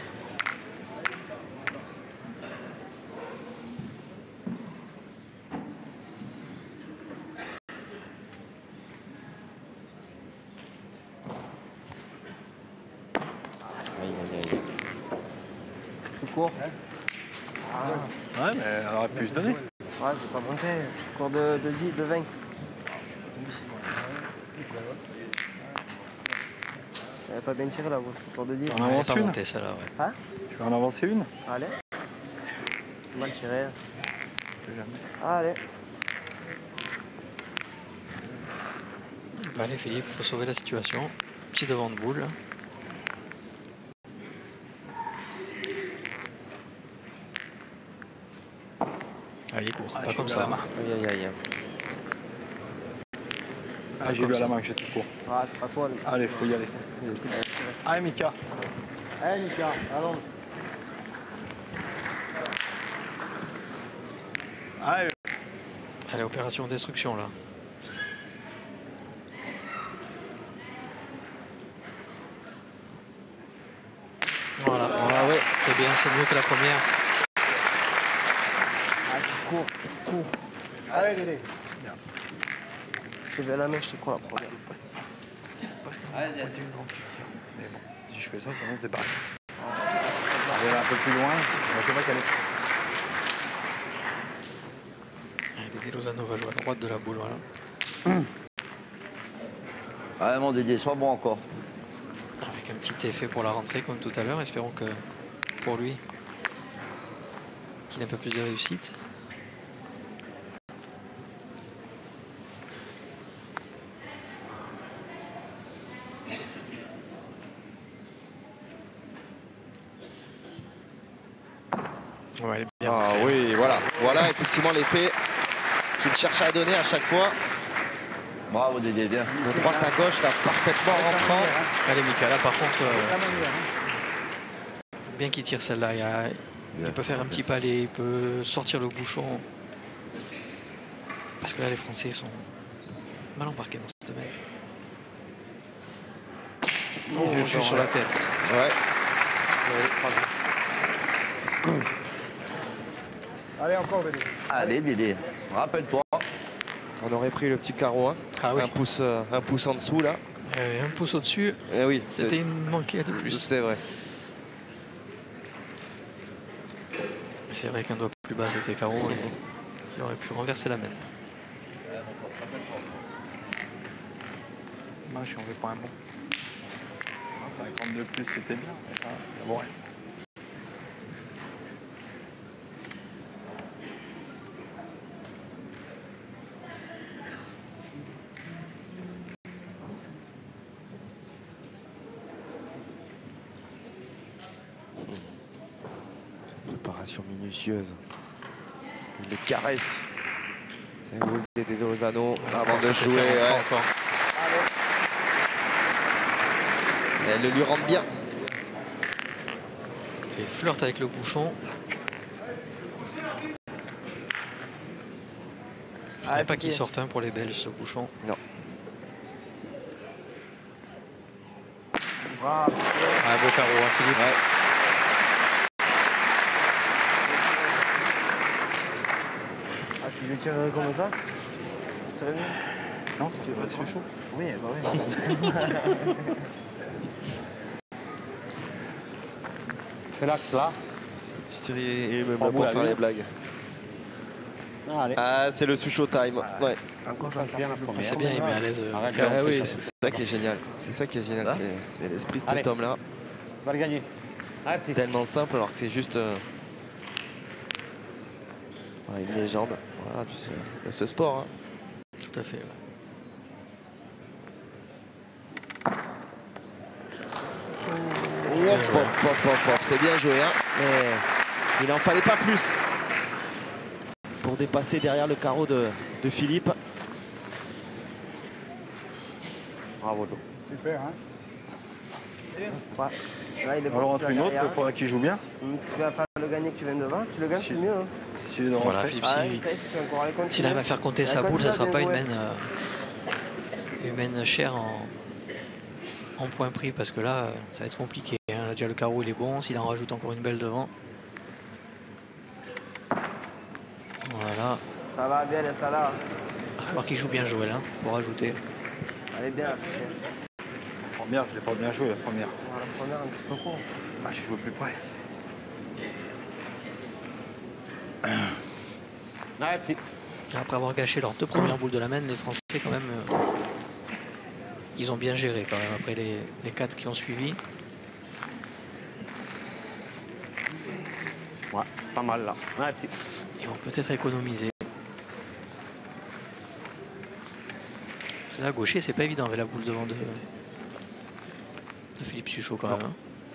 Tu cours? Ouais, mais elle aurait pu se donner. Ouais, j'ai pas monté. Je cours de 10, de 20. Elle a pas bien tiré là, je cours de 10. On Elle est avance pas une. montée celle-là. Ouais. Hein? Je vais en avancer une. Allez. Mal tiré. Je sais jamais. Allez. Allez Philippe, il faut sauver la situation. Petit devant de boule. Allez, il court, pas comme ça. Aïe, aïe, aïe. Ah, j'ai vu à la main que j'étais court. Ah, c'est pas folle. Allez, faut y aller. C'est bien tiré. Allez, Mika. Allez, Mika, allons. Allez. Allez, opération destruction là. Voilà, Ah ouais. c'est bien, c'est mieux que la première. Ah, je cours. Allez, Dédé. J'ai vu à la main, je te cours la première. Allez, une grande pitié. Mais bon, si je fais ça, ça va se débarrasser. Elle est un peu plus loin, c'est vrai qu'elle est. Dédé Lozano va jouer à droite de la boule, voilà. Ah, mon Dédé, sois bon encore. Avec un petit effet pour la rentrée comme tout à l'heure. Espérons que pour lui, qu'il ait un peu plus de réussite. Ouais, elle est bien. Ah oui, voilà. Voilà effectivement l'effet qu'il cherche à donner à chaque fois. Bravo Dédé, bien. De droite à gauche, là, parfaitement rentrant. Allez, Mika, là par contre, bien qu'il tire celle-là. Il peut faire un petit palais, il peut sortir le bouchon. Parce que là, les Français sont mal embarqués dans ce domaine. Oh, juste sur la tête. Ouais. Allez, encore, Dédé. Allez Dédé, rappelle-toi. On aurait pris le petit carreau, hein. Ah oui. Un pouce en dessous là. Un pouce au-dessus, Eh oui, c'était une manquée de plus. c'est vrai. C'est vrai qu'un doigt plus bas, c'était carreau. Et il aurait pu renverser la main. Moi, je suis en fait pas un bon. 52 plus, c'était bien. Mais là, bon, ouais. Préparation minutieuse. Il les caresse. C'est un goal Dédé Lozano avant de jouer. Ouais. Encore. Elle le lui rend bien. Il flirte avec le bouchon. Je ne pas qu'il sorte un pour les Belges, ce bouchon. Non. Ah, beau carreau, hein, Philippe. Ouais. Ah, si je tire comme ça, ce serait mieux. Non, tu vas trop chaud. Oui, bah oui. Fais l'axe là. Il me Prends met pour boule à faire lui. les blagues. Allez. Ah, c'est le Sucho time. Ouais. Encore Ça, bien la Ah, première. c'est bien, il met à l'aise. Arrête, Mika, en Ah plus, oui, hein. c'est ça qui est génial. C'est ça qui est génial. C'est l'esprit de cet Allez. homme-là. Va le gagner. Allez, petit. Tellement simple alors que c'est juste ouais, une légende. Voilà, de ce sport. Hein. Tout à fait. Ouais. Hop, hop, hop, hop, hop. C'est bien joué, hein. Mais il n'en fallait pas plus pour dépasser derrière le carreau de Philippe. Bravo, Jo. Super, hein. Ouais, il est Alors, bon, entre tu une l'as autre, il derrière. faudra qu'il joue bien. Si tu vas pas le gagner que tu viens devant, si tu le gagnes, c'est mieux. Hein. Si il est de Voilà, rentrer. Philippe, Ah, si, ça y est, tu vas encore aller continuer. s'il arrive à faire compter sa boule, ça ne sera pas une mène chère en point pris, parce que là, ça va être compliqué. Hein. Déjà, le carreau, il est bon. S'il en rajoute encore une belle devant. Voilà. Ça va bien, laisse-la là. Il va falloir qu'il joue bien Joël, hein, pour ajouter. Elle est bien. La première, je l'ai pas bien joué, la première. La première, un petit peu court. Ah, j'ai joué plus près. Allez, petit. Après avoir gâché leurs deux premières boules de la main, les Français, quand même, ils ont bien géré quand même après les 4 qui ont suivi. Ouais, pas mal là. Allez, petit. Ils vont peut-être économiser. Parce que là, gaucher, c'est pas évident avec la boule devant de Philippe Suchot quand même. Hein.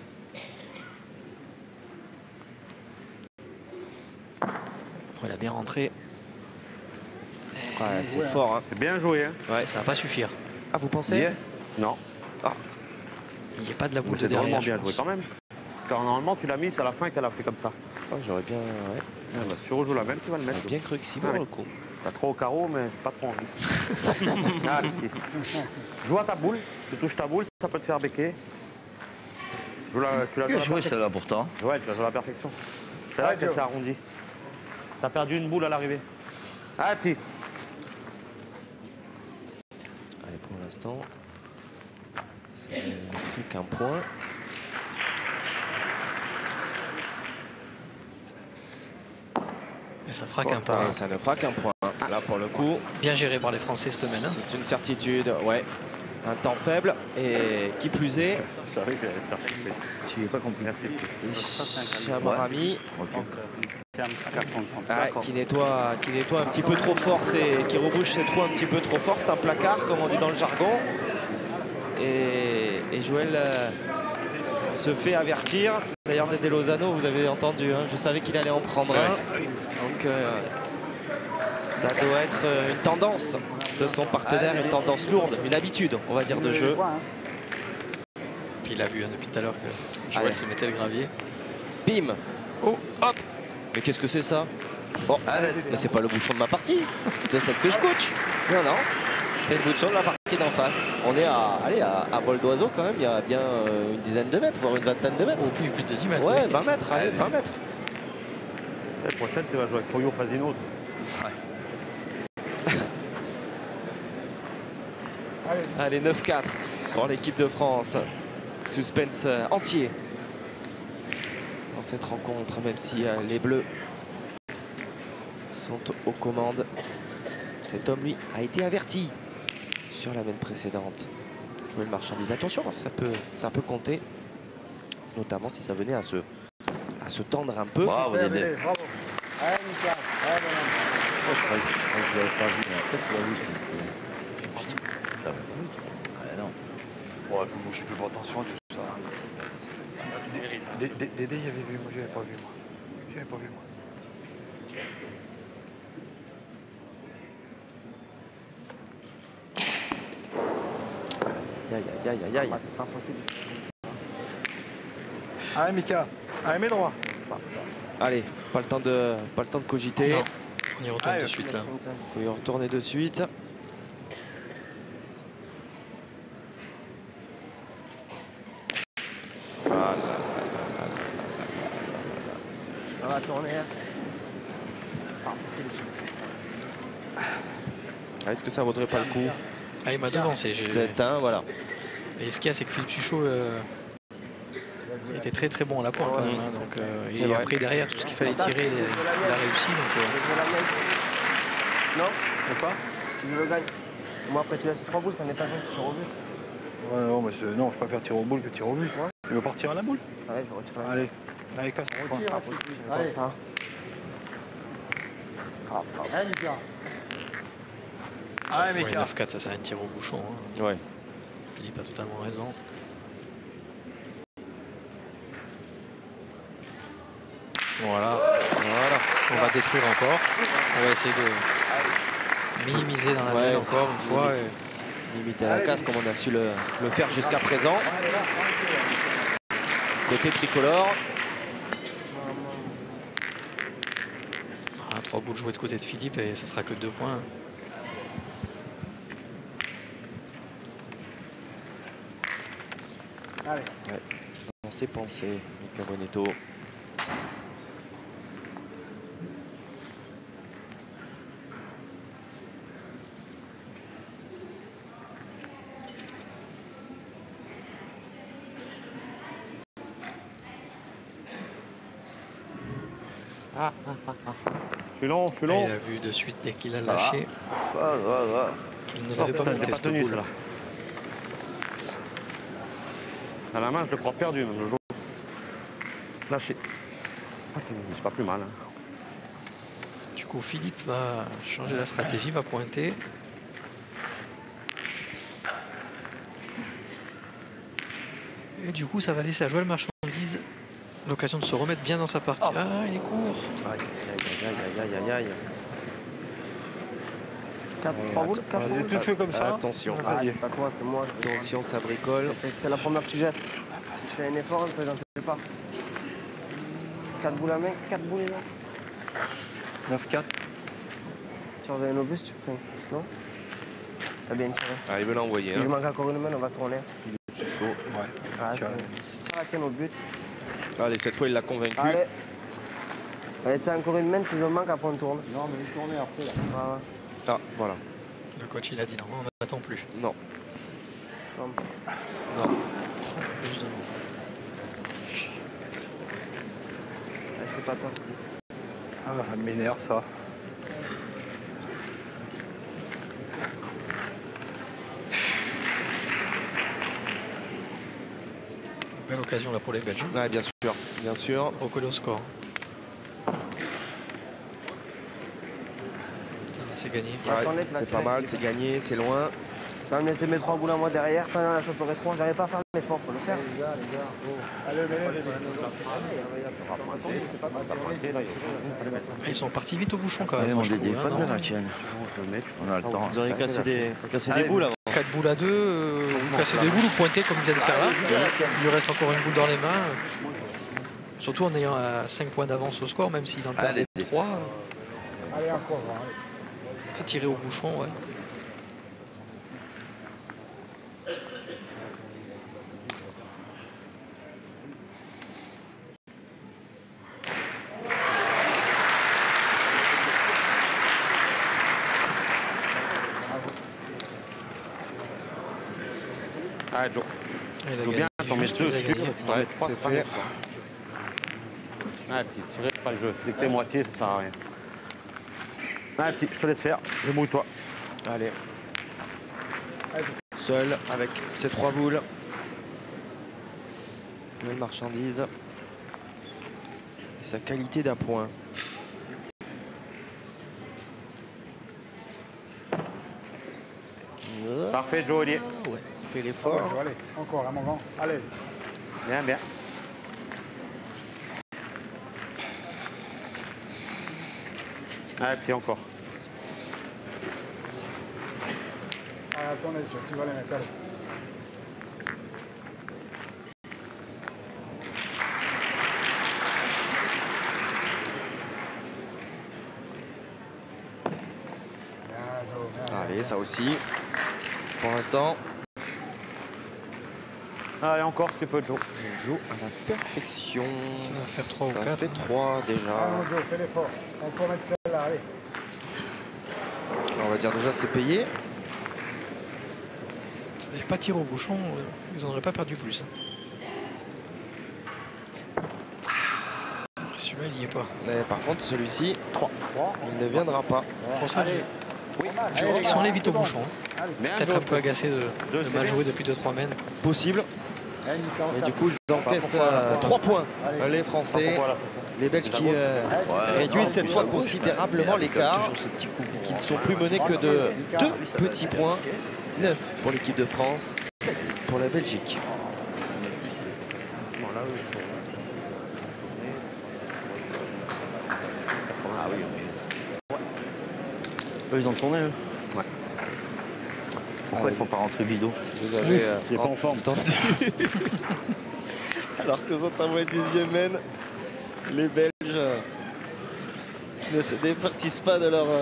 Il a bien rentré. Ouais, c'est fort. Hein. C'est bien joué, hein. Ouais, ça va pas suffire. Ah, vous pensez? Non. Il n'y a pas de la boule de C'est derrière. vraiment je bien pense. joué quand même. Parce que normalement, tu l'as mis, c'est à la fin qu'elle a fait comme ça. Oh, j'aurais bien, ouais. Ah, bah, si tu rejoues la même, tu vas le mettre. Bien cru que si, Ah pour ouais. le coup. T'as trop au carreau, mais pas trop envie. Allez, petit. Joue à ta boule. Tu touches ta boule, ça peut te faire becquer. Tu la joues à la Bien joué perfection. celle-là pourtant. Ouais, tu la joues à la perfection. C'est là qu'elle s'est arrondie. T'as perdu une boule à l'arrivée. Allez, petit. Allez, pour l'instant, Ça ne ferait qu'un point. Et ça fera qu'un point. Et ça ne fera qu'un point. Là, pour le coup, Bien géré par les Français cette semaine. Hein. c'est une certitude. Ouais. Un temps faible. Et qui plus est, Je savais que j'allais se faire couper. Je n'ai pas compris. Merci. Hicham Rami, Ok. qui nettoie un petit peu trop fort, qui rebouche ses trous un petit peu trop fort. C'est un placard, comme on dit dans le jargon. Et Joël se fait avertir. D'ailleurs, Dédé Lozano, vous avez entendu, hein, je savais qu'il allait en prendre un. Donc, ça doit être une tendance de son partenaire, une tendance lourde, une habitude, on va dire, de jeu. Puis il a vu hein, depuis tout à l'heure que Joël se mettait le gravier. Bim. Oh, hop. Mais qu'est-ce que c'est ça? Bon, mais c'est pas le bouchon de ma partie, de celle que je coach. Non, non, c'est le bouchon de la partie d'en face. On est à vol d'oiseau quand même, il y a bien une dizaine de mètres, voire une vingtaine de mètres. Oh, plus de 10 mètres. Ouais, oui. 20 mètres, allez, 20 mètres. La prochaine, tu vas jouer avec Foyo Fazino. Allez, 9-4 pour l'équipe de France. Suspense entier dans cette rencontre, même si les Bleus sont aux commandes. Cet homme, lui, a été averti sur la main précédente. Jouer le marchandise. Attention, ça peut compter, notamment si ça venait à se tendre un peu. Bravo, Dédé. Bravo. Allez, Mika. Allez, Je crois que je l'avais pas vu, mais peut-être que tu l'as vu. Ça va pas vite. Ah, non. Ouais, bon, je fais pas attention à tout ça. Dédé, il avait vu, moi, j'avais pas vu, moi. J'avais pas vu, moi. Aïe, aïe, aïe, aïe, aïe. Ah, c'est pas possible. Allez, Mika. Allez, mets droit. Allez, pas le temps de cogiter. Non. On y retourne Allez, de suite là. Il faut y retourner de suite. On va tourner. Est-ce que ça vaudrait pas le coup? Ah, il m'a devancé. Peut-être un, voilà. Et ce qu'il y a, c'est que Philippe Suchot était très très bon à la pointe quand même. Hein, donc, C'est et vrai. après, derrière, tout ce qu'il fallait tirer, il a réussi. Donc, Je veux la gagne. Non, Je sais pas. si je le gagne. Moi, après, tu laisses 3 boules, ça n'est pas bon, je suis au but. Ouais, non, mais non, je préfère tirer au boule que tirer au but. Tu veux partir à la boule? Allez, je retire la Allez. Allez, casse. Pas possible, je vais comme ça. Ah, pardon. Allez, ouais, Mika. 9-4, ça serait un tir au bouchon. Hein. Ouais. Philippe a totalement raison. Voilà. On va détruire encore. On va essayer de minimiser dans la Ouais. tête encore une fois. Et... Limiter la casse comme on a su le faire jusqu'à présent. Côté tricolore. 3 boules jouées de côté de Philippe et ça sera que 2 points. Allez. Ouais. Dans ses pensées, Mika Bonetto. Je suis long, je suis Ah, long. il a vu de suite dès qu'il a lâché qu'il ne l'avait Oh, pas putain, monté j'ai pas cette tenu boule. celle-là. À la main, je le crois perdu, même le jour. Lâché. Ah, c'est pas plus mal. Hein. Du coup, Philippe va changer la stratégie, va pointer. Et du coup, ça va laisser à Joël Marchandise l'occasion de se remettre bien dans sa partie. Ah, il est court. Aïe, aïe, aïe, aïe, aïe, aïe. 3 boules, 4 J'ai boules. tout fait comme ça. Attention, Ah, c'est pas toi, c'est moi. attention, ça bricole. C'est la première que tu jettes. Tu fais un effort, ne présente pas. 4 boules à main, 4 boules et 9. 9-4. Tu reviens au bus, tu fais. Non? T'as bien tiré. Ah, il veut l'envoyer. Si je manque encore une main, on va tourner. Il est chaud. Ouais. Ah, Tu as- si tu la tiens au but. Allez, cette fois, il l'a convaincu. Allez. Allez, c'est encore une main, si je manque, après on tourne. Non, mais vous tournez après. Là. Voilà. Ah, voilà. Le coach, il a dit non, on n'attend plus. Non. Non. Non. C'est pas toi. Ah, ça m'énerve ça. Belle occasion là pour les Belges. Ouais, bien sûr, bien sûr. Recoller au score. C'est gagné. Ouais, c'est pas mal, c'est gagné, c'est loin. Tu vas me laisser mes 3 boules à moi derrière. Quand la choperai 3, j'arrive pas à faire l'effort pour le faire. Ils sont partis vite au bouchon quand même. Allez, moi, on je trouve, défend hein, de non la tienne. On a le temps. Vous auriez cassé des boules avant. 4 boules à 2, vous cassez des boules ou pointez comme il vient de faire là. Il lui reste encore une boule dans les mains. Surtout en ayant 5 points d'avance au score, même s'il en perd 3. Allez, encore. Et tirer au bouchon, ouais. Allez, Joe. Il a Joue gagné. bien, t'en mets Juste, 2 il a dessus. gagné. T'en mets 3, c'est c'est pas fait. net, quoi. Allez, petit, tirez pas le jeu. Dès que t'es moitié, ça sert à rien. Allez, petit, je te laisse faire. Débrouille-toi. Allez. Seul avec ces 3 boules. Même marchandise. Et sa qualité d'appoint. Parfait, Joe Ollier. Ouais, fait l'effort. Allez, encore, mon grand. Allez. Bien, bien. Allez, petit, encore. À ton aise, tu vas les mettre. Allez. Allez, ça aussi. Pour l'instant, Allez, encore, tu peux, Joe. on joue à la perfection. Ça va faire 3 ou Ça 4. fait 3 Ah déjà. mon Joe, fais l'effort. On peut mettre celle-là, allez. On va dire déjà c'est payé. S'il n'avait pas tiré au bouchon, ils n'en auraient pas perdu plus. Celui-là, il n'y est pas. Mais par contre, celui-ci, 3. Il ne viendra pas. Pour ça, je pense qu'ils sont allés vite au bouchon. Bien, Peut-être Joe. un peu agacés de mal jouer depuis 2-3 mènes. Possible. Et du coup, ils encaissent 3 points. Les Français, Pourquoi elle a fait ça? les Belges qui réduisent cette fois considérablement l'écart, qui ne sont plus menés que de 2 petits points. 9 pour l'équipe de France, 7 pour la Belgique. Ah oui, eux, ils ont tourné, eux. Ouais. Pourquoi ils font pas rentrer Bido? Vous avez C'est pas en forme. entendu. Alors que sont en moins 10e mène, les Belges ne se départissent pas de leur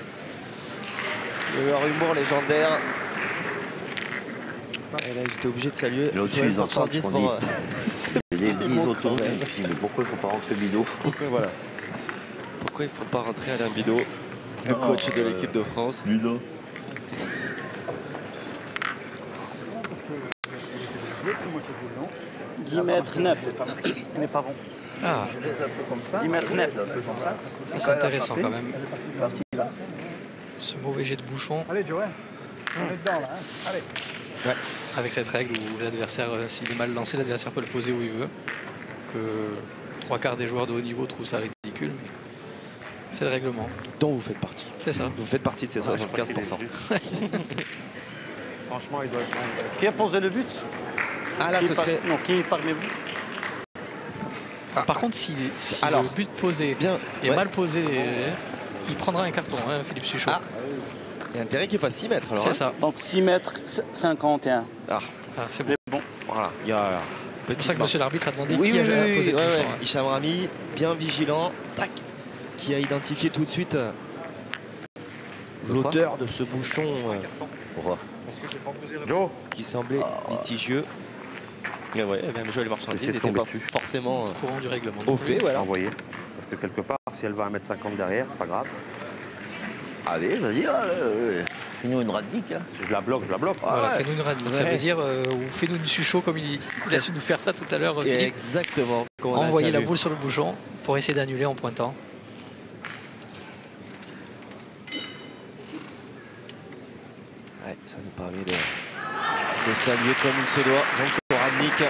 humour légendaire. Et là, j'étais obligé de saluer Et au-dessus, Joël ils entendent Marchandise ce qu'on pour dit. Les petits 10 mots ont tourné. quand même. Je dis, mais pourquoi il faut pas rentrer Bido? Voilà. Pourquoi il ne faut pas rentrer Alain Bidot, le coach de l'équipe de France? Bido. 10 mètres 9. Il n'est pas bon. Ah, 10 mètres 9. ça c'est intéressant quand même. Ce mauvais jet de bouchon, Allez, Joe. On est dedans, là. Hein. Allez. avec cette règle où l'adversaire, s'il est mal lancé, l'adversaire peut le poser où il veut. Que 3/4 des joueurs de haut niveau trouvent ça ridicule. C'est le règlement. Dont vous faites partie. C'est ça. Vous faites partie de ces 75%. Franchement, il doit être. Qui a posé le but? Ah là, Qui ce par- serait Non, qui parmi vous? Par contre, si Alors, le but posé bien. est Ouais. mal posé, il prendra un carton, hein, Philippe Suchot. Ah. Il y a intérêt qu'il fasse 6 mètres alors. C'est hein. ça. Donc 6 mètres 51. Ah, Ah, c'est bon. voilà. Il y a C'est pour ça que monsieur l'arbitre a demandé oui, qui oui, a oui, posé oui, le ouais, bouchon. ouais. Hicham Rami, bien vigilant, tac, qui a identifié tout de suite l'auteur de ce bouchon Joe. qui semblait litigieux. Mais ouais, même Joël Marchandise Essayer de n'était tomber pas dessus. forcément Courant du règlement. au fait, voilà. Envoyé. Parce que quelque part, si elle va à 1,50 m derrière, c'est pas grave. Allez, vas-y. Fais-nous une radnique. Hein. Je la bloque, je la bloque. Voilà, ouais. fais-nous une radnique, ça Ouais. veut dire ou fais-nous une sucho comme il a su nous faire ça tout à l'heure, Philippe. Exactement. comme on a Envoyer déjà la vu. boule sur le bouchon pour essayer d'annuler en pointant. Ouais, ça nous permet de saluer comme il se doit. Donc Radnik.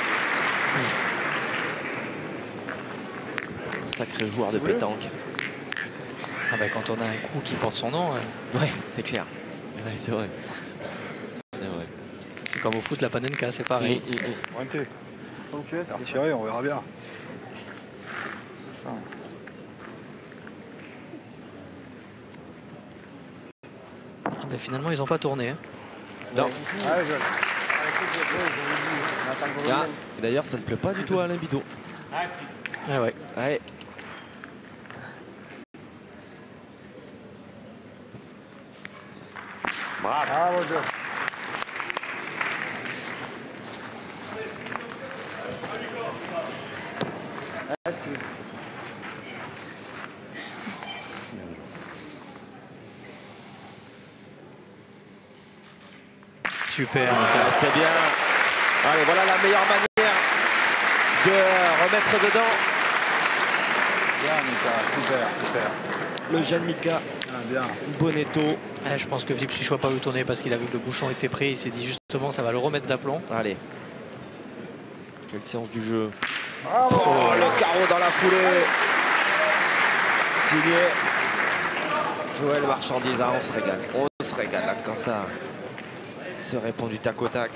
Sacré joueur de pétanque. Ah bah, quand on a un coup qui porte son nom, Ouais, c'est clair. Ouais, c'est vrai. C'est vrai. c'est comme au foot, la Panenka, c'est pareil. Pointé. Donc tu veux, Faire tirer, on verra bien. Ça. Ah bah, finalement, ils n'ont pas tourné. Hein. Non. Ouais, je... on attend qu'on Ah, revienne. et d'ailleurs, ça ne plaît pas du tout à Alain Bidot. Ah ouais. Ouais. Bravo. Bravo, Joe. Super. Ah, c'est bien. Allez, voilà la meilleure manière de remettre dedans Bien, Mika. Super, super. le jeune Mika Ah, bien. Bonetto. Ah, je pense que Philippe Sucho n'a pas voulu tourner parce qu'il a vu que le bouchon était prêt. Il s'est dit justement, ça va le remettre d'aplomb. Allez. Quelle séance du jeu. Bravo. Oh, le carreau dans la foulée. Signé Joël Marchandise. Ah, on se régale. On se régale là, quand ça se répond du tac au tac.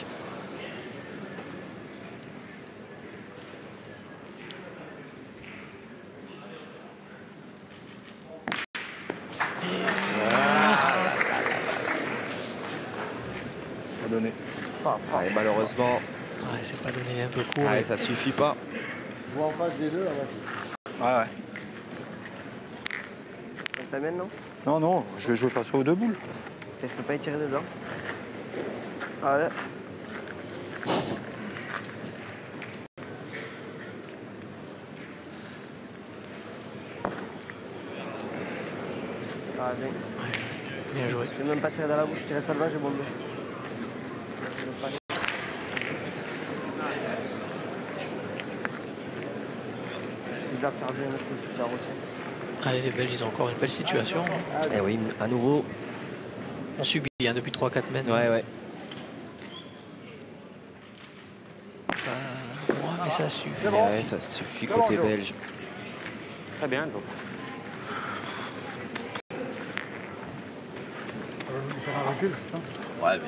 Pas donné. Allez, malheureusement, Ouais, c'est pas donné un peu court. ouais, ça suffit pas. Je vois en face des deux, là. Ouais, ouais. Ça t'amène, non? Non, non, je vais jouer face aux deux boules. Je peux pas y tirer dedans. Allez. Ah, bien. Bien joué. Je vais même pas tirer dans la bouche, je tirais ça dedans, j'ai bon dos. Si je la tire bien, je la retiens. Allez, les Belges, ils ont encore une belle situation. Et oui, à nouveau. On subit hein, depuis 3-4 mètres. Ouais, ouais. Ouais, mais ça suffit. Ouais, ça suffit côté Joe. belge. Très bien, donc. On va lui faire un recul, c'est ça? Ouais,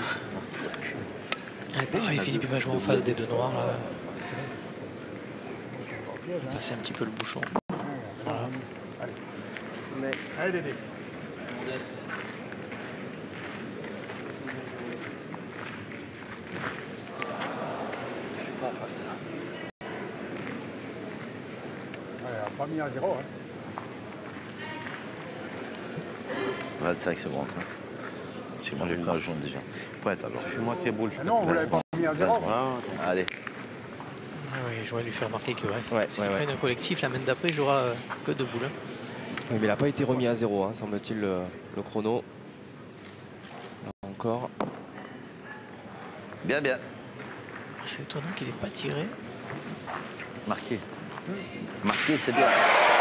mais. Ouais, pareil, Philippe il va jouer en face des deux noirs. Là. Piège, hein. Passer un petit peu le bouchon. Mais Allez, Dédé. Je suis pas en face. Ouais, on a pas mis à 0. Hein. Ouais, c'est vrai que c'est bon. Hein. C'est bon, j'ai pris un jaune déjà. Ouais, alors. Je suis moitié boule. Ah non, vous l'avez pas mis à 0. Laisse-moi. Allez. Ah oui, je vais lui faire remarquer que Ouais, s'il ouais, prenne ouais. un collectif, la main d'après, il jouera que deux boules. Hein. Oui, mais il n'a pas été remis à 0, hein, semble-t-il, le chrono. Là encore. Bien, bien. C'est étonnant qu'il n'ait pas tiré. Marqué. Marqué, c'est bien.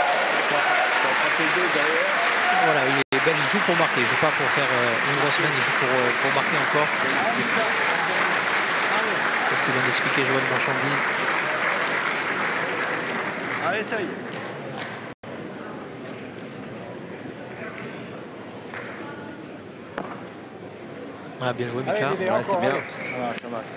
Voilà, les Belges jouent pour marquer, ils jouent pas pour faire une grosse semaine, ils jouent pour marquer encore. C'est ce que vient d'expliquer Joël Marchandise. Allez, ça y est. Ah, bien joué Mika. Allez, Dédé, Ouais, c'est encore, bien. allez. Voilà, ça va.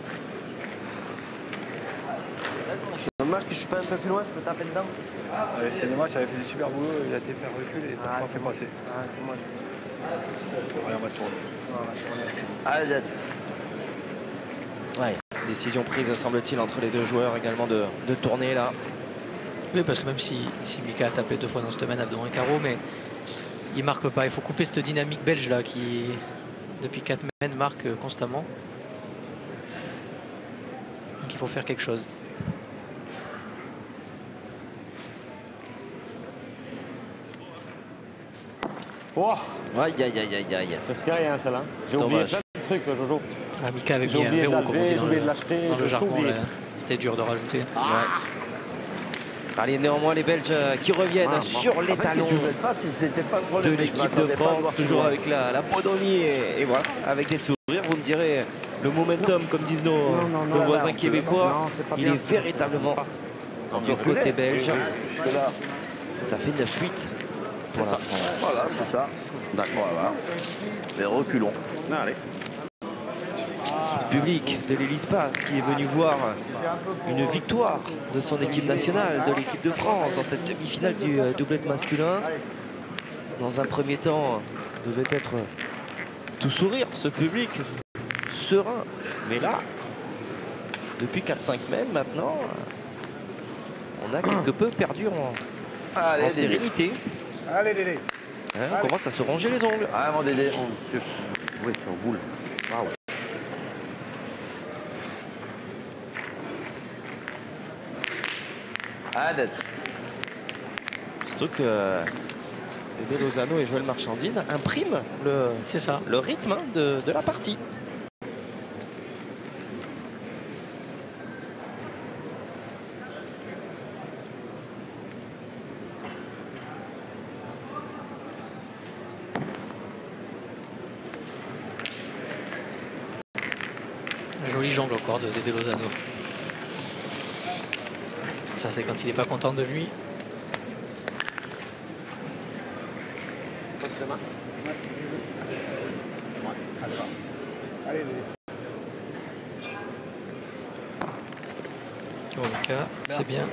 dommage que je suis pas un peu plus loin, je peux taper dedans. Allez, c'est dommage, j'avais fait du super boulot, il a été fait reculer et t'as pas fait passer. Ah, c'est moi. Allez, on va tourner. Allez, Dad. Ouais. Décision prise, semble-t-il, entre les deux joueurs également de tourner là. Oui, parce que même si Mika a tapé 2 fois dans cette semaine devant un carreau, mais il marque pas. Il faut couper cette dynamique belge là qui, depuis 4 semaines, marque constamment. Donc il faut faire quelque chose. Oh, Aïe, aïe, aïe, aïe, aïe. presque rien, celle-là. J'ai oublié Dommage. plein de trucs, Jojo. Ah, Mika avait J'ai mis un oublié de verrou, comme on l'enlever, dit j'ai dans oublié le, de l'acheter, dans le j'ai tout jargon. oublié. Là. C'était dur de rajouter. Ouais. Allez, néanmoins, les Belges qui reviennent sur les talons Tu ne pas si c'était pas le de problème. l'équipe de France, toujours avec la bonhomie et voilà, avec des sourires. Vous me direz, le momentum, comme disent nos voisins québécois, Non, c'est pas il bien, est c'est véritablement du côté belge. Ça fait 9-8 pour la France. Voilà, c'est ça. D'accord, voilà. Mais reculons. Allez. Public de l'Hélice-Passe qui est venu voir une victoire de son équipe nationale, de l'équipe de France dans cette demi-finale du doublette masculin. Dans un premier temps, devait être tout sourire, ce public serein. Mais là, depuis 4-5 semaines maintenant, on a quelque peu perdu en sérénité. Allez, Dédé. Hein, on commence à se ronger les ongles. Ah, mon Dédé. Oui, c'est en boule. Waouh. Ah, d'être. Surtout que Dédé Lozano et Joël Marchandise impriment C'est ça. le rythme de la partie. Un joli jongle encore de Dédé Lozano. Ça, c'est quand il n'est pas content de lui. Allez, Dédé. Oh, Mika, c'est bien.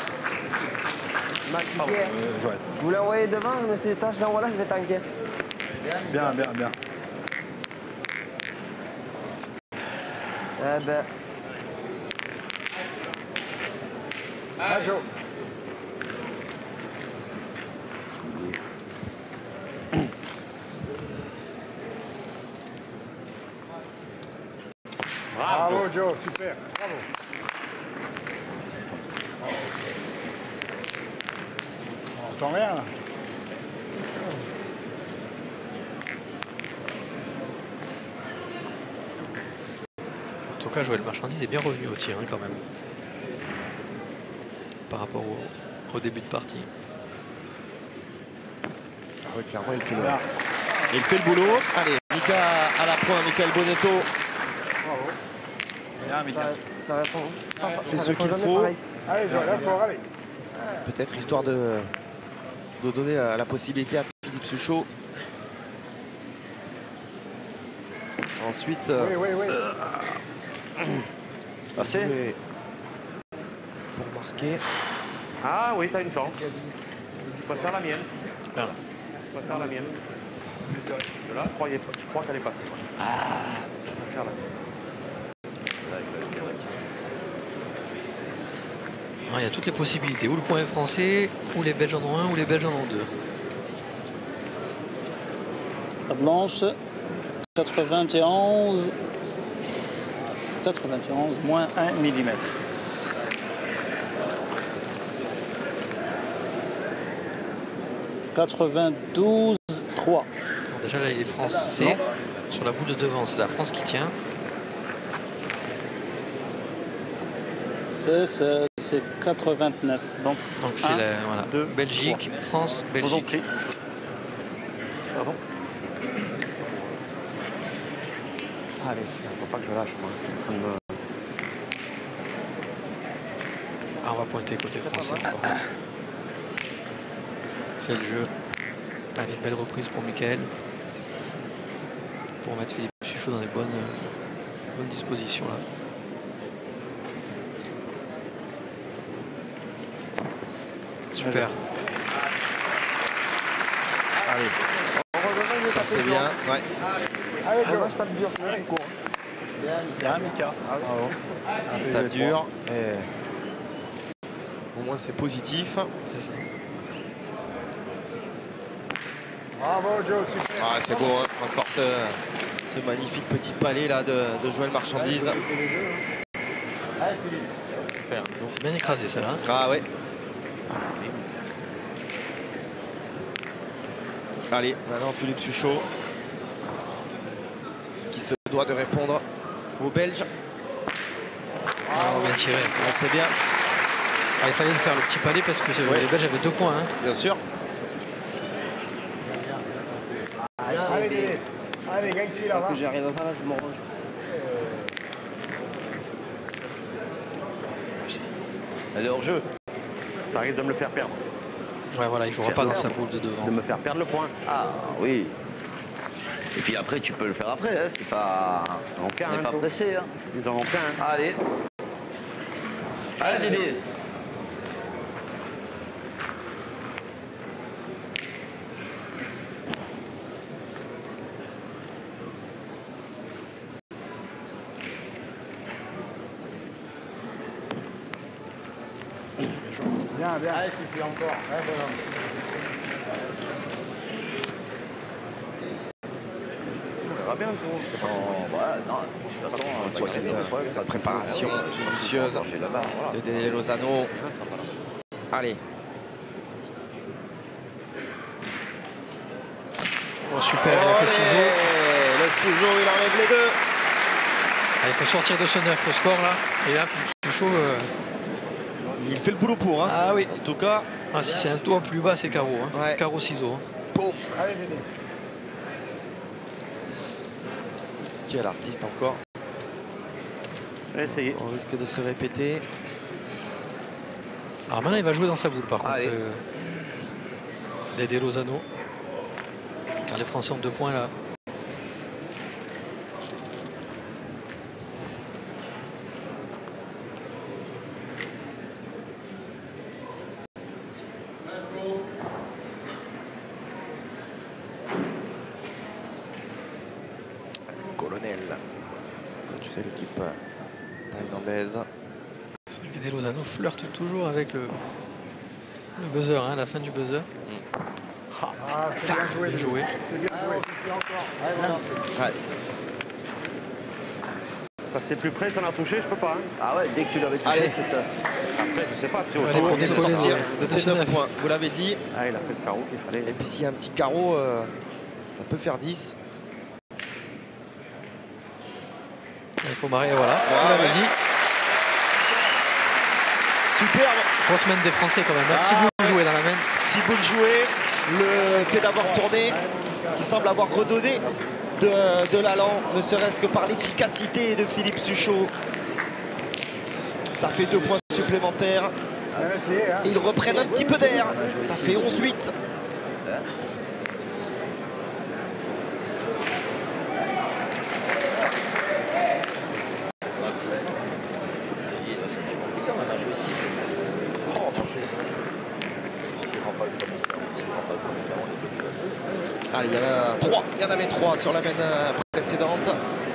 Vous l'envoyez devant, je me suis dit, je l'envoie là, je vais tanker. Bien, bien, bien. Eh ben, Ah, Joe. Bravo, Joe, super. Bravo. On entend rien là. En tout cas, Joël Marchandise est bien revenu au tir hein, quand même. Par rapport au début de partie. Ah oui, clairement, il fait le boulot. Allez, Mika à la pointe, Michael Bonetto. Bien, Mika. ça répond. Fait Ça ce répond qu'il jamais faut. pareil. Allez, Joe, là, pour aller. Peut-être histoire de donner la possibilité à Philippe Suchot. Ensuite, Oui, oui, oui. jouer pour marquer. Ah oui, t'as une chance. Je préfère la mienne. Bien. Je préfère la mienne. De là, je crois qu'elle est passée. Je préfère la mienne. Alors, il y a toutes les possibilités. Ou le point est français, ou les Belges en ont un, ou les Belges en ont deux. La blanche, 91, moins 1 mm. « 92, 3. Alors, déjà là, il est français. Sur la boule de devant, c'est la France qui tient. C'est 89. Donc c'est un, voilà. deux, Belgique, France, Je vous en Belgique. prie. Pardon. Allez, faut pas que je lâche moi. Je suis en train de me... Ah, on va pointer côté français encore. C'est le jeu. Allez, belle reprise pour Michael. Pour mettre Philippe Suchot dans les bonnes dispositions là. Super. Allez, Heureusement, il est ça tapé c'est dur. bien. Ouais. Allez, Ah, Joe. moi, je tape dur, sinon je suis court. Bien, Mika. Bravo. Ça tape dur. Et au moins c'est positif. C'est ça. Bravo, Joe, super. Ah, c'est beau, hein. Encore ce magnifique petit palais là de Joël Marchandise. C'est bien écrasé celle-là. Ah ouais. Allez, maintenant Philippe Suchot qui se doit de répondre aux Belges. Bien tiré. Ouais, c'est bien. Il fallait le faire le petit palais parce que les Belges avaient 2 points. Hein. Bien sûr. Allez, Dédé. Allez, gagne celui-là. Que j'arrive à faire là, je me range. Elle est hors jeu. Ça risque de me le faire perdre. Ouais, voilà, il jouera pas dans sa boule de devant. De me faire perdre le point. Ah oui. Et puis après, tu peux le faire après. Hein. C'est pas. On n'est pas pressé. Hein. Ils en ont qu'un. Hein. Allez. Allez, Dédé. Bien, bien. Allez, tu fais encore. Ouais, bonhomme. On verra bien. Voilà, non, de toute façon, Cette préparation minutieuse de Dédé Lozano. Allez. Oh, super, il a fait ciseau. Le ciseau, il enlève les deux. Il faut sortir de ce 9 au score là. Et là, Suchot. Il fait le boulot pour. Hein. Ah oui. En tout cas. Ah, si c'est un toit plus bas, c'est carreau. Hein. Ouais. Carreau ciseau. Hein. Boum. Allez, Dédé. Quel artiste encore. Essayez. On risque de se répéter. Alors maintenant, il va jouer dans sa boule par contre. Allez. Dédé Lozano. Car les Français ont 2 points là. Colonel, coach de l'équipe thaïlandaise. C'est vrai que Dédé Lozano flirte toujours avec le buzzer, hein, la fin du buzzer. Ah, c'est bien joué. Bien joué. C'est bien joué. Tu fais encore. Ouais, voilà. Ouais. Passer plus près, ça m'a touché, je peux pas. Hein. Ah ouais, dès que tu l'avais touché, Allez. c'est ça. Après, je sais pas. Si Allez, pour Il se décoller sortir de de ces ce 9 9. points. Vous l'avez dit. Ah, il a fait le carreau qu'il fallait. Et puis s'il y a un petit carreau, ça peut faire 10. Il faut marrer, voilà. Ouais, On l'avait ouais. dit. Superbe. Grosse main des Français quand même. Hein. 6 Ah, boules jouées dans la main. 6 boules jouées. Le fait d'avoir tourné, qui semble avoir redonné de l'allant, ne serait-ce que par l'efficacité de Philippe Suchot. Ça fait 2 points supplémentaires. Et ils reprennent un petit peu d'air. Ça fait 11-8. Allez, il y en a 3. Il y en avait 3 sur la main précédente.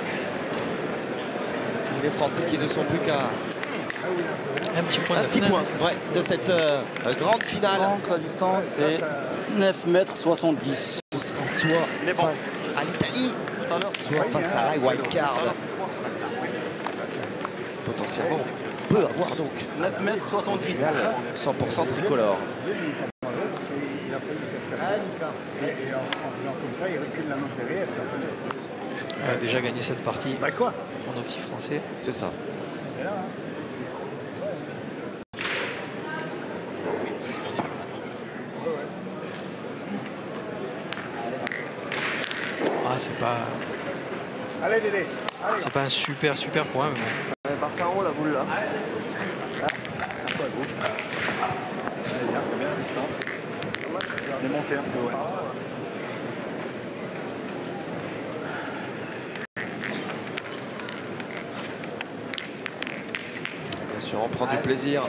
Et les Français qui ne sont plus qu'à Un petit point. un petit point de cette grande finale. Donc la distance c'est 9,70 m. Ce sera soit face à l'Italie, soit face à la wildcard. Potentiellement, on peut avoir donc 9,70 finale 100% tricolore. Il a fallu faire casser. Et en faisant comme ça, il recule la main derrière. On a déjà gagné cette partie Bah quoi? pour nos petits Français. C'est ça. C'est là, hein. Ah, c'est pas, Allez, Dédé. Allez. c'est pas un super point, mais bon. Elle est partie en haut la boule là. Un peu à gauche. Allez, bien, t'as bien la distance. On est monté un peu, ouais. Bien sûr, on prend du plaisir.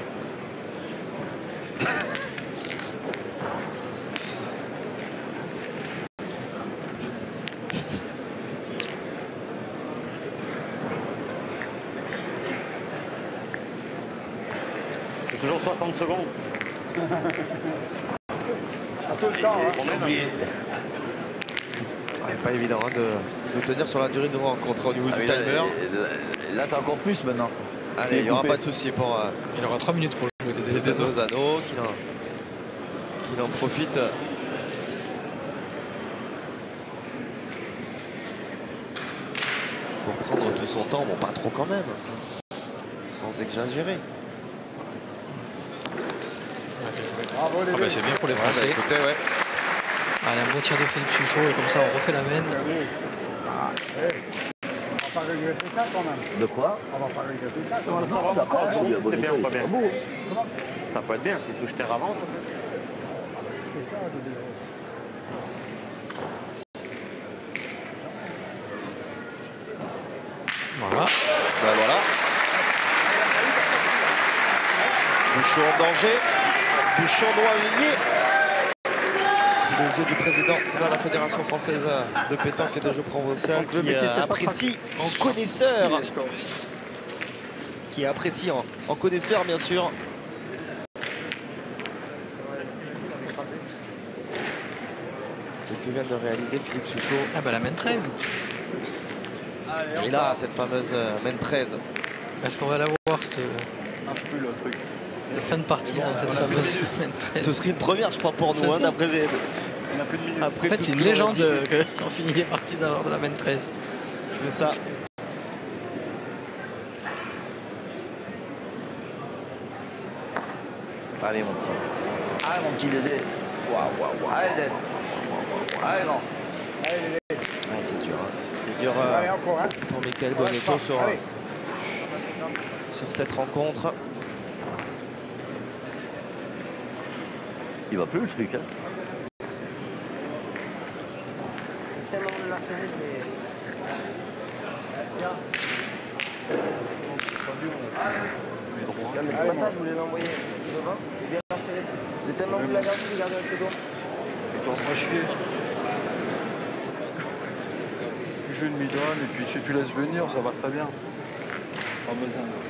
C'est toujours 60 secondes. À tout le temps, hein. Ouais, pas évident hein, de tenir sur la durée de rencontre au niveau du timer. Là, t'as encore plus maintenant. Allez, il n'y aura pas de souci pour Il aura 3 minutes pour jouer des Dédé Lozano qui en profite pour prendre tout son temps, bon pas trop quand même, sans exagérer. Bravo les Ah bah, c'est bien pour les Français. Ouais, bah, écoutez, ouais. Allez, un bon tir de Philippe Suchot et comme ça on refait la mène. On va pas regretter ça quand même. De quoi? On va pas regretter ça quand même. Ça va, D'accord, d'accord. oui, C'est bien ou pas bien? bon. Ça peut être bien si touche terre avant. C'est ça, je dirais. Voilà. Ben voilà. Bouchon en danger. Bouchon noyé. Sous les yeux du président de la Fédération française de pétanque et de jeux provinciaux qui apprécie en connaisseur. Qui apprécie en connaisseur, bien sûr. Ce que vient de réaliser Philippe Suchot. Ah bah la mène 13. Et là, cette fameuse main 13. Est-ce qu'on va la voir cette fin de partie dans cette fameuse main 13? Ce serait une première, je crois, pour nous, hein, d'après. On a plus de minutes. En fait, c'est une légende qu'on finit les parties dans la main 13. C'est ça. Allez, mon petit. Allez, mon petit Dédé. Waouh. Allez, Dédé. Allez, non. Allez, les gars. Ouais, c'est dur. Hein. C'est dur Allez, encore, hein. pour Michael Bonetto Allez. sur cette rencontre. Il va plus le truc, hein. Tellement de la serrer, je l'ai. Non, mais c'est pas ça, je voulais l'envoyer devant. Et bien la serrer. J'ai tellement voulu la garder, j'ai gardé avec le dos. Et toi, pas chier. Je lui donne et puis si tu laisses venir, ça va très bien. Pas besoin de...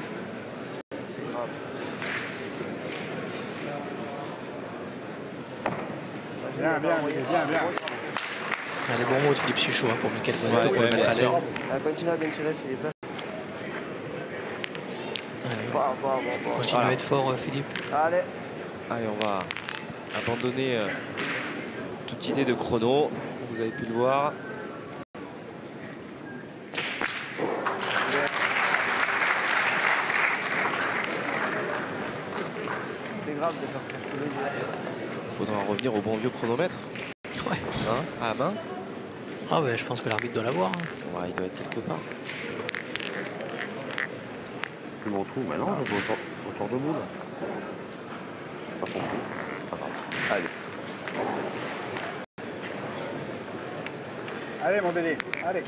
Bien. Les bons mots de Philippe Suchot hein, pour Michael Bonetto pour le mettre à l'aise. Continue à bien tirer, Philippe. Continue à être fort, Philippe. Allez. Allez, on va abandonner toute idée de chrono. Vous avez pu le voir. C'est grave de faire ça, je te le dis. Il faudra revenir au bon vieux chronomètre. Ouais. Hein, à la main. Ah ouais, je pense que l'arbitre doit l'avoir. Hein. Ouais, il doit être quelque part. Je m'en trouve maintenant, je joue autour de boule. Pas compris. Pas grave. Allez. Allez, mon Dédé. Allez.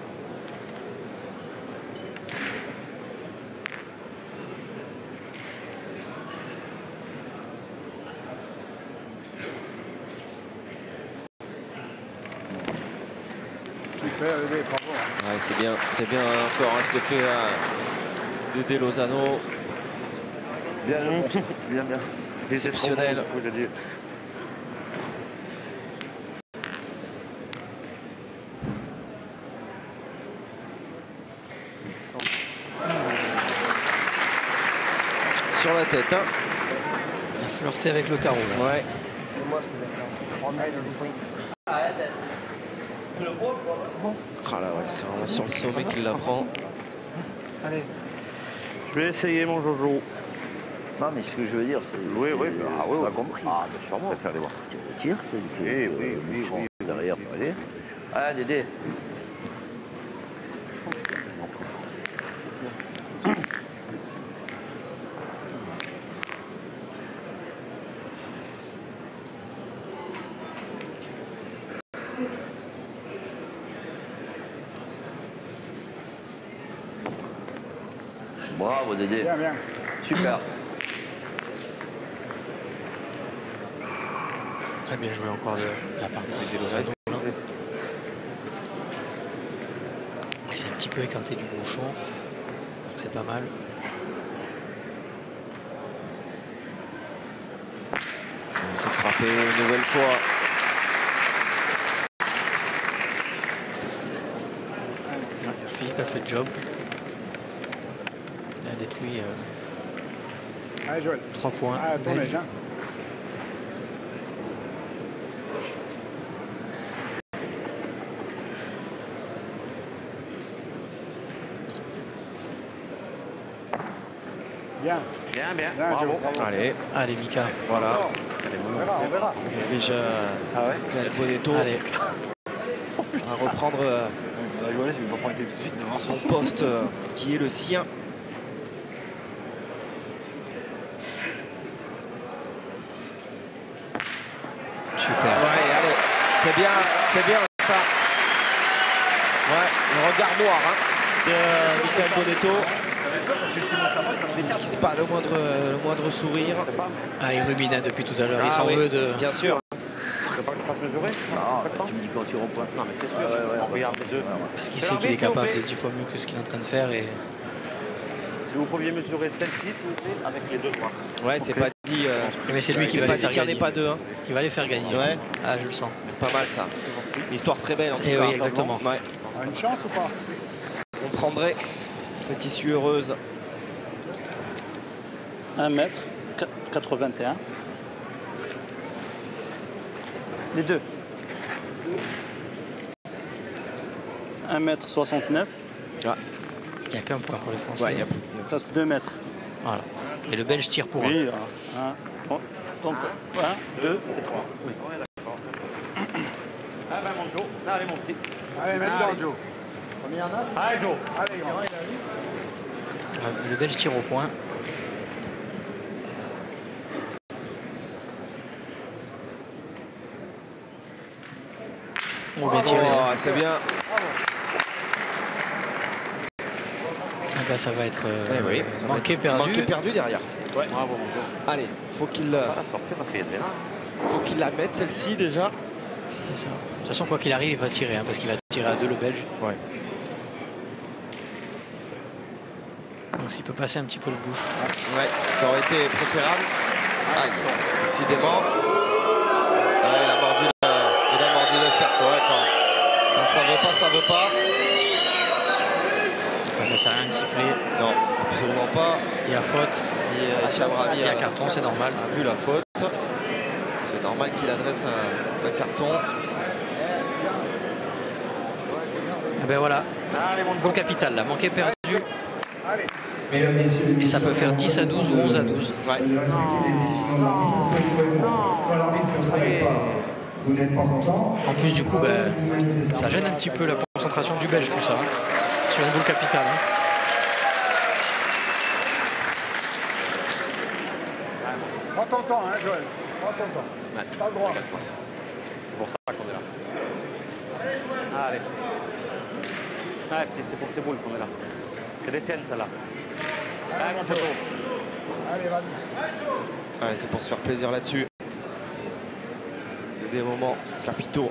Super, Dédé, bravo. Ouais, c'est bien encore hein, ce que fait Dédé Lozano. Bien. Exceptionnel. Sur la tête. Hein. Il a flirté avec le carreau. Là. Ouais. C'est moi, je te laisse. On met le point. Ah là, ouais, c'est vraiment sur le sommet qu'il la prend. Allez. Je vais essayer mon Jojo. Non, mais ce que je veux dire, c'est... Oui, on a compris. Ah, bien sûr, Je préfère aller voir le tir que Oui, Bouchon derrière pour aller. Allez, Dédé. Bravo, Dédé. Bien. Super. Très bien joué encore de la part de Dédé Lozano. Il s'est un petit peu écarté du bouchon. C'est pas mal. C'est frappé une nouvelle fois. Philippe a fait le job. Il a détruit Allez, Joël. 3 points. Ah, ton Belle. âge, hein. Bien. Bien, bien. Bien, Bravo. Joe, bravo. Allez, Allez, Mika. voilà. On verra, on verra. Déjà, Michael Bonetto Allez. va reprendre On a joué, je vais pas pointer tout de suite devant. son poste qui est le sien. Super. Ouais, allez, c'est bien ça. Ouais, le regard noir de Michael Bonetto. Parce que Simon Clamart, ça Il n'esquisse pas le moindre sourire. Ah, il rumine depuis tout à l'heure. Il Ah s'en oui, veut de. bien sûr. Tu veux pas que je fasse mesurer? Tu me dis quand tu repoints. Non, mais c'est sûr. On regarde les deux. Parce qu'il sait qu'il est capable de 10 fois mieux que ce qu'il est en train de faire. Et... Si vous pouviez mesurer celle-ci, s'il vous plaît, avec les deux doigts. Ouais, c'est pas dit. Mais c'est lui qui C'est va pas les dit faire qu'il n'y en ait gagner. pas deux. Hein. Il va les faire gagner. Ouais. Ah, je le sens. C'est pas mal ça. L'histoire serait belle en tout Eh cas. oui, exactement. Ouais. On a une chance ou pas? On prendrait cette issue heureuse. 1m81. Les deux. 1m69. Il n'y a qu'un point pour les Français. Ouais, Presque 2 mètres. Voilà. Et le Belge tire pour un. Oui, 1, 2 et 3. Oui. Ah ben mon Joe. Allez mon petit. Allez, maintenant, Joe. Allez Joe. Allez, grand. Le Belge tire au point. On va tirer. Oh, c'est bien. Ah bah, ça va être Eh oui, ça va manqué, être perdu. Manqué perdu derrière. Ouais. Bravo mon Joe. Allez, faut qu'il Pas la sortie, on a fait être là. la mette celle-ci déjà. C'est ça. De toute façon, quoi qu'il arrive, il va tirer, hein, parce qu'il va tirer à 2 le Belge. Ouais. Donc s'il peut passer un petit peu le bouche. Ouais, ça aurait été préférable. Aïe, décidément. Ouais, il a mordu le cercle. Ouais, quand ça veut pas, ça veut pas. Enfin, ça sert à rien de siffler. Non, absolument pas. Il y a faute. Si Hicham Rami Il y a carton, c'est normal. a vu la faute, c'est normal qu'il adresse un carton. Et ben voilà. Allez mon Pour le capital, là, manqué, perdu. Et ça peut faire 10 à 12 ou 11 à 12. Ouais. En plus, du coup, ben, ça gêne un petit peu la concentration du Belge, tout ça, hein, sur une boule capitale. Hein. Prends ton temps, hein, Joël. Prends ton temps. Pas le droit. C'est pour ça qu'on est là. Allez. Ah, puis c'est pour ces boules qu'on est là. C'est des tiennes, celle-là. Allez, mon Joe. Allez, vas-y. Allez, c'est pour se faire plaisir là-dessus. C'est des moments capitaux.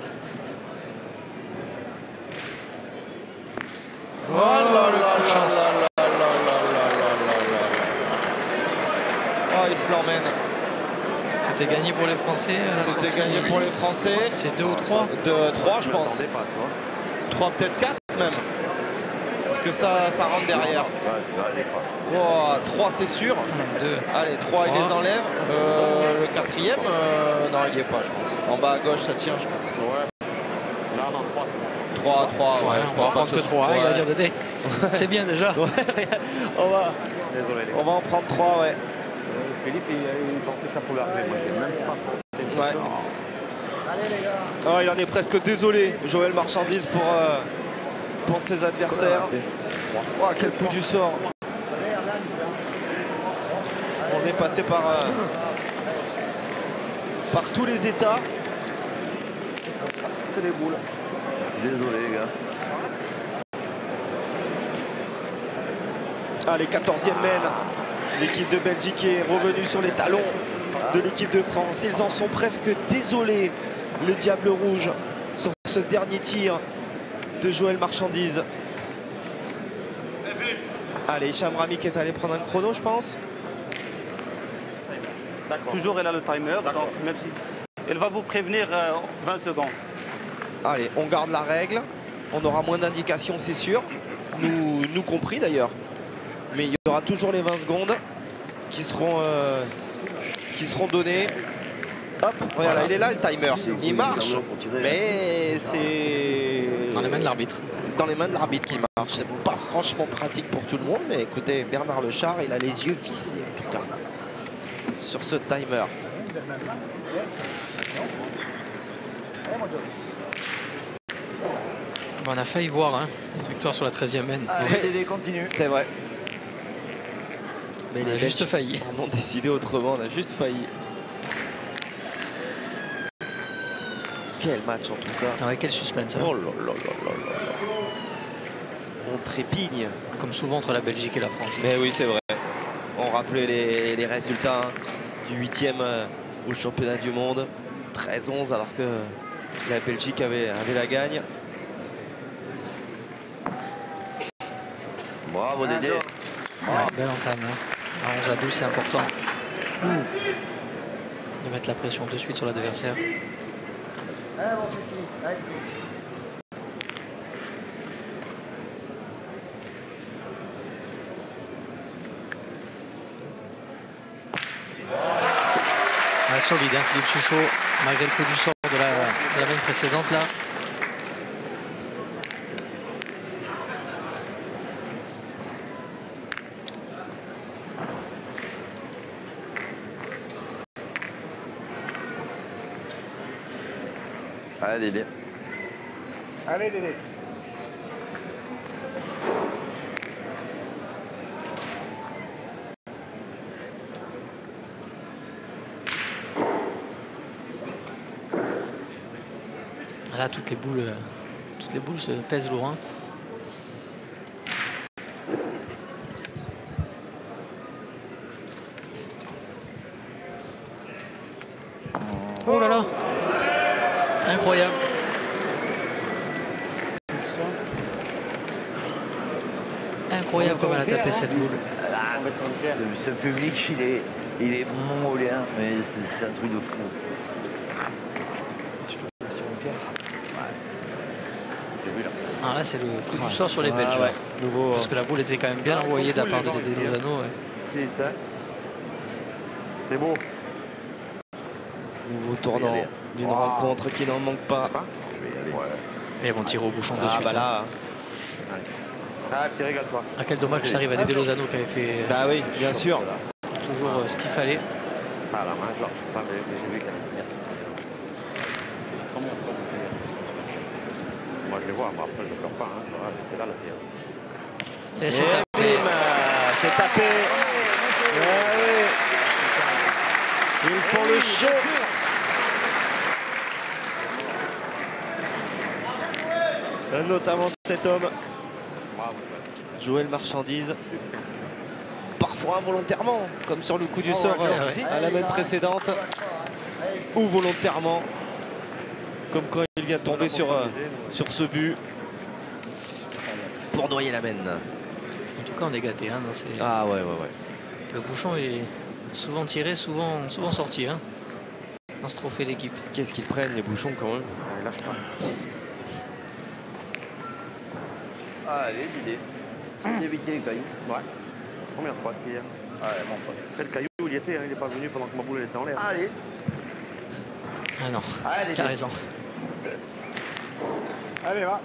Oh là, le coup de chance. Oh, il se l'emmène. C'était gagné pour les Français. C'était gagné pour les Français. C'est 2 ou 3 3, je pense. Pas, tu vois. 3, peut-être 4 même. Parce que ça rentre derrière. Oh, 3, c'est sûr. 2. Allez, 3, il 3. les enlève. Le quatrième, non, il n'y est pas, je pense. En bas à gauche, ça tient, je pense. Ouais. Non, 3, c'est bon. 3, ouais, On va prendre que 3, il va dire Dédé. C'est bien déjà. Désolé, les gars. On va en prendre 3, ouais. Philippe, il pensait que ça pouvait arriver. Moi, j'ai même pas pensé. Ouais. Oh, il en est presque désolé, Joël Marchandise, pour ses adversaires. Oh, quel coup du sort. On est passé par tous les états. C'est les boules. Désolé, les gars. Allez, 14e mène. L'équipe de Belgique est revenue sur les talons de l'équipe de France. Ils en sont presque désolés, le Diable Rouge, sur ce dernier tir de Joël Marchandise. Allez, Hicham Rami qui est allé prendre un chrono, je pense. Toujours elle a le timer, donc même si elle va vous prévenir 20 secondes. Allez, on garde la règle. On aura moins d'indications, c'est sûr. Nous compris d'ailleurs. Mais il y aura toujours les 20 secondes qui seront données. Hop, regarde, il est là le timer. Il marche, tirer. mais c'est Dans les mains de l'arbitre. dans les mains de l'arbitre qui marche. C'est pas franchement pratique pour tout le monde, mais écoutez, Bernard Lechard, il a les yeux vissés en tout cas sur ce timer. Bon, on a failli voir hein, une victoire sur la 13e main. Allez, Dédé, continue. C'est vrai. Mais On a les juste Belges failli. en ont décidé autrement, on a juste failli. Quel match en tout cas. Ah ouais, quel suspense. Hein. Oh là là là là là là. On trépigne. Comme souvent entre la Belgique et la France. Mais oui, c'est vrai. On rappelait les résultats hein, du 8e au championnat du monde. 13-11 alors que la Belgique avait la gagne. Bravo, Dédé. Ouais, belle entame. Hein. À 11-12, c'est important de mettre la pression de suite sur l'adversaire. Solide, hein, Philippe Suchot, malgré le coup du sort de la main précédente là. Allez, Dédé. Allez, Dédé. Là, toutes les boules se pèsent lourd. Hein. Oh là là, incroyable. Incroyable comme elle a tapé cette boule. Ce public, il est mongolien, mais c'est un truc de fou. Ah, là, c'est le coup du sort sur les Belges. Ouais. Nouveau, parce que la boule était quand même bien envoyée de la part de Dédé Lozano. Ouais. C'est beau. nouveau tournant d'une rencontre qui n'en manque pas. Et ils vont tirer au bouchon de suite. Bah là, hein. Ah, puis régale-toi. Ah, quel dommage que ça arrive à Dédé Lozano qui avait fait bah oui, bien sûr. toujours ce qu'il fallait. Ah, la main, je ne sais pas, mais j'ai vu qu'elle avait bien. Moi, je les vois, mais après, je ne pleure pas. Hein. J'étais là, la pierre. Et c'est tapé. C'est tapé. Ouais, oui. Ils font le show. Notamment cet homme, Joël Marchandise. Parfois involontairement, comme sur le coup du sort à la main précédente, ou volontairement, comme quand il vient tomber sur ce but pour noyer la main. En tout cas, on est gâté. Hein, ah ouais. Le bouchon est souvent tiré, souvent sorti. Hein, dans ce trophée d'équipe. Qu'est-ce qu'ils prennent les bouchons quand même? Lâche pas. Allez, l'idée. C'est d'éviter les cailloux. Ouais. Première fois qu'il y a. Ouais, mon pote. Après, le caillou, il y était, hein, il n'est pas venu pendant que ma boule était en l'air. Allez. Ah non, Allez, tu as raison. Allez, va.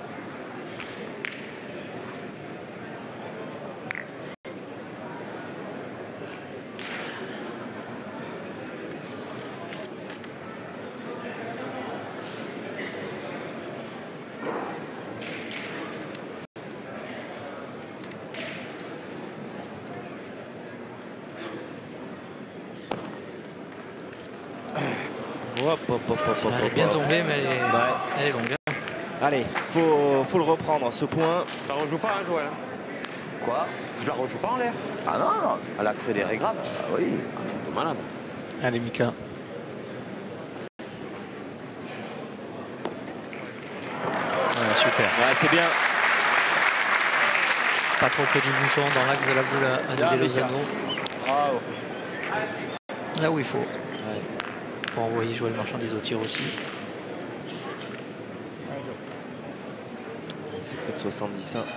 Elle est bien tombée, mais elle est longue. Hein. Allez, faut le reprendre ce point. Je la rejoue pas, hein, Joël. Quoi? Je la rejoue pas en l'air. Ah non. Elle a accéléré grave. Ah oui. De malade. Allez, Mika. Ouais, super. Ouais, c'est bien. Pas trop près du bouchon, dans l'axe de la boule à Dédé Lozano. Bravo. Là où il faut. Pour envoyer Joël Marchandise au tir aussi. C'est près de 70. Hein.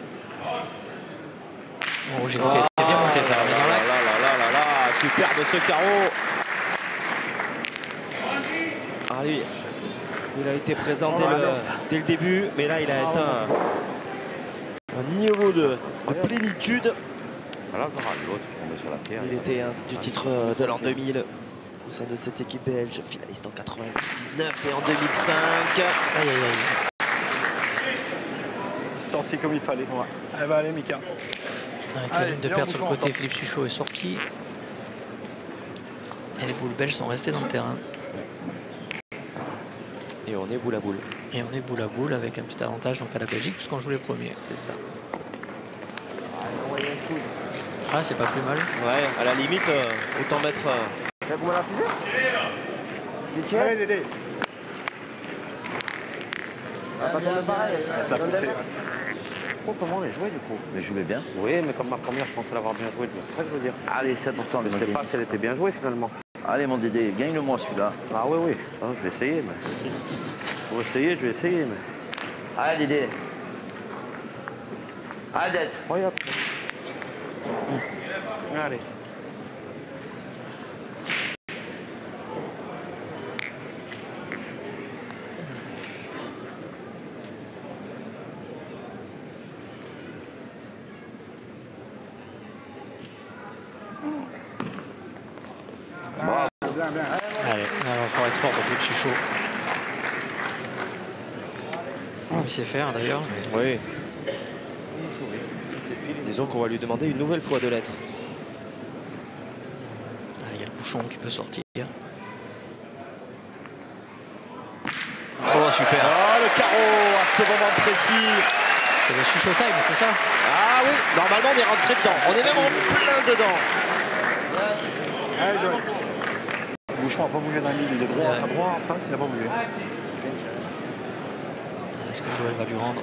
Oh, j'ai vu qu'elle était bien montée, ça. Dans l'axe. Là, super de ce carreau. il a été présent dès le début, mais là il a atteint un niveau de plénitude. Il était du titre de l'an 2000 au sein de cette équipe belge, finaliste en 99 et en 2005. Aïe, aïe, aïe. Sorti comme il fallait. Ouais. Elle va aller, Mika. Avec la ligne de perte sur le côté, Philippe Suchot est sorti. Et les boules belges sont restées dans le terrain. Et on est boule à boule. Et on est boule à boule avec un petit avantage donc à la Belgique puisqu'on joue les premiers. C'est ça. Ah, c'est pas plus mal. Ouais, à la limite, autant mettre... Tu as comment la fusée? J'ai tiré. Allez, Dédé. Elle va pas tomber pareil. Comment les jouer du coup? Mais je jouais bien. Oui, mais comme ma première, je pensais l'avoir bien joué. C'est ça que je veux dire. Allez, c'est important. Je ne sais pas si elle était bien jouée finalement. Allez mon Dédé, gagne-le-moi celui-là. Ah oui, oui. Ça, je vais essayer. Mais... Pour essayer, je vais essayer. Mais... Allez Dédé. Allez. Regarde. Allez. Bien, bien. Allez, là, il va falloir être fort pour Philippe Suchot. Il sait faire d'ailleurs. Oui. Disons qu'on va lui demander une nouvelle fois de l'être. Allez, il y a le bouchon qui peut sortir. Oh, super. Oh, le carreau à ce moment précis. C'est le Suchot time, c'est ça? Ah oui, normalement on est rentré dedans. On est même en plein dedans. Allez, Joël. Bouchon n'a pas bougé d'un mille. Il est droit à droite en face, il n'a pas bougé. Est-ce que Joël va lui rendre?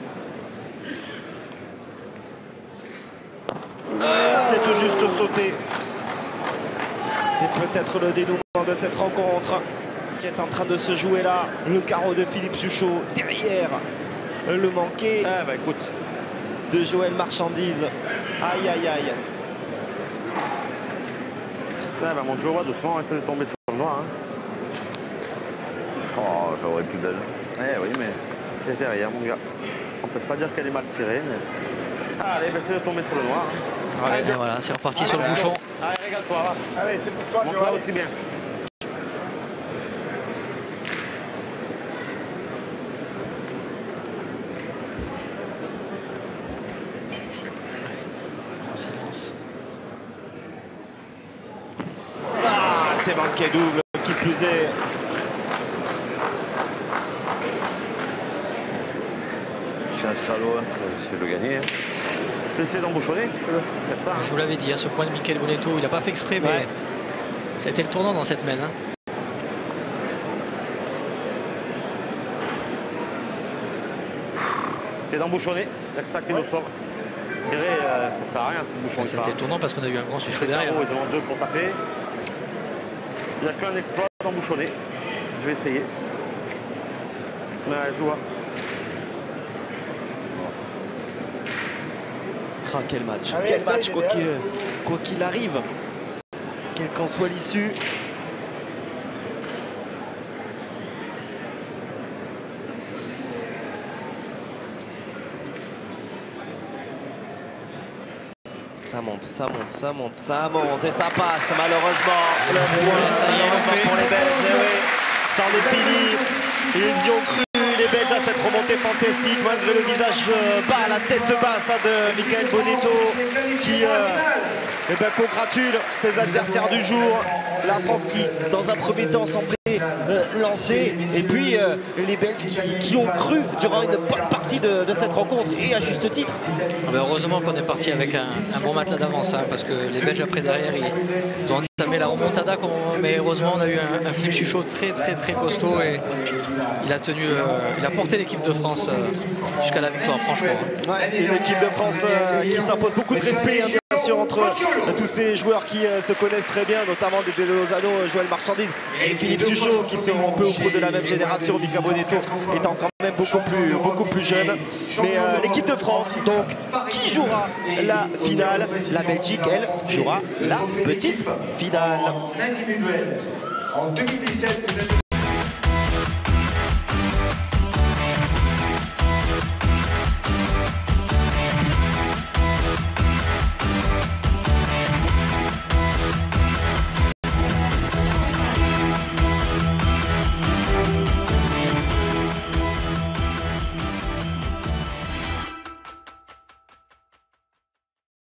C'est tout juste sauté. C'est peut-être le dénouement de cette rencontre qui est en train de se jouer là. Le carreau de Philippe Suchot derrière le manqué Écoute. de Joël Marchandise. Aïe, aïe, aïe. Mon Joe, doucement, essaie de tomber sur le noir. Hein. Oh, j'aurais plus belle. Eh oui, mais c'est derrière, mon gars. On peut pas dire qu'elle est mal tirée, mais... Allez, essaie de tomber sur le noir. Hein. Allez, et voilà, c'est reparti sur le bouchon. Allez, régale-toi, va. Allez, c'est pour toi, Monte-la aussi bien. En silence. Ah, c'est manqué double, qui plus est. Je suis un salaud. Hein. J'essaie de le gagner. Hein. Essayer d'embouchonner, tu veux faire ça. Je vous l'avais dit, à ce point de Michael Bonetto, il n'a pas fait exprès, mais c'était le tournant dans cette main. Hein. Et d'embouchonner, il n'y a que ça qui nous sauve. Tirer, ça sert à rien, c'est le bouchon. C'était le tournant parce qu'on a eu un grand Suchot derrière. Ils ont deux pour taper. Il n'y a qu'un exploit d'embouchonner. Je vais essayer. Ouais, je vois. Ah, quel match, quel match, quoi qu'il arrive, quelle qu'en soit l'issue. Ça monte, ça monte, ça monte, ça monte et ça passe malheureusement. Le point, ça y est, malheureusement pour les Belges, eh oui, ça en est fini. Ils y ont cru, les Belges, à cette remontée fantastique malgré le visage bas, la tête basse de Michael Bonetto qui congratule ses adversaires du jour. La France qui, dans un premier temps, semblait lancée. Et puis les Belges qui ont cru durant une bonne partie de cette rencontre, et à juste titre. Heureusement qu'on est parti avec un bon matelas d'avance, hein, parce que les Belges après derrière, ils ont entamé la remontada. Mais heureusement, on a eu un Philippe Suchot très costaud et il a tenu, il a porté l'équipe de France jusqu'à la victoire, franchement. Ouais, une équipe de France qui s'impose, beaucoup de respect, hein, bien sûr, entre tous ces joueurs qui se connaissent très bien, notamment des Lozano, Joël Marchandise et Philippe Suchot, qui sont un peu au pro de la même génération, Mika Bonetto étant quand même beaucoup plus jeune. Mais l'équipe de France, donc, qui jouera la finale? La Belgique, elle, jouera la petite finale. En individuel, en 2017, vous êtes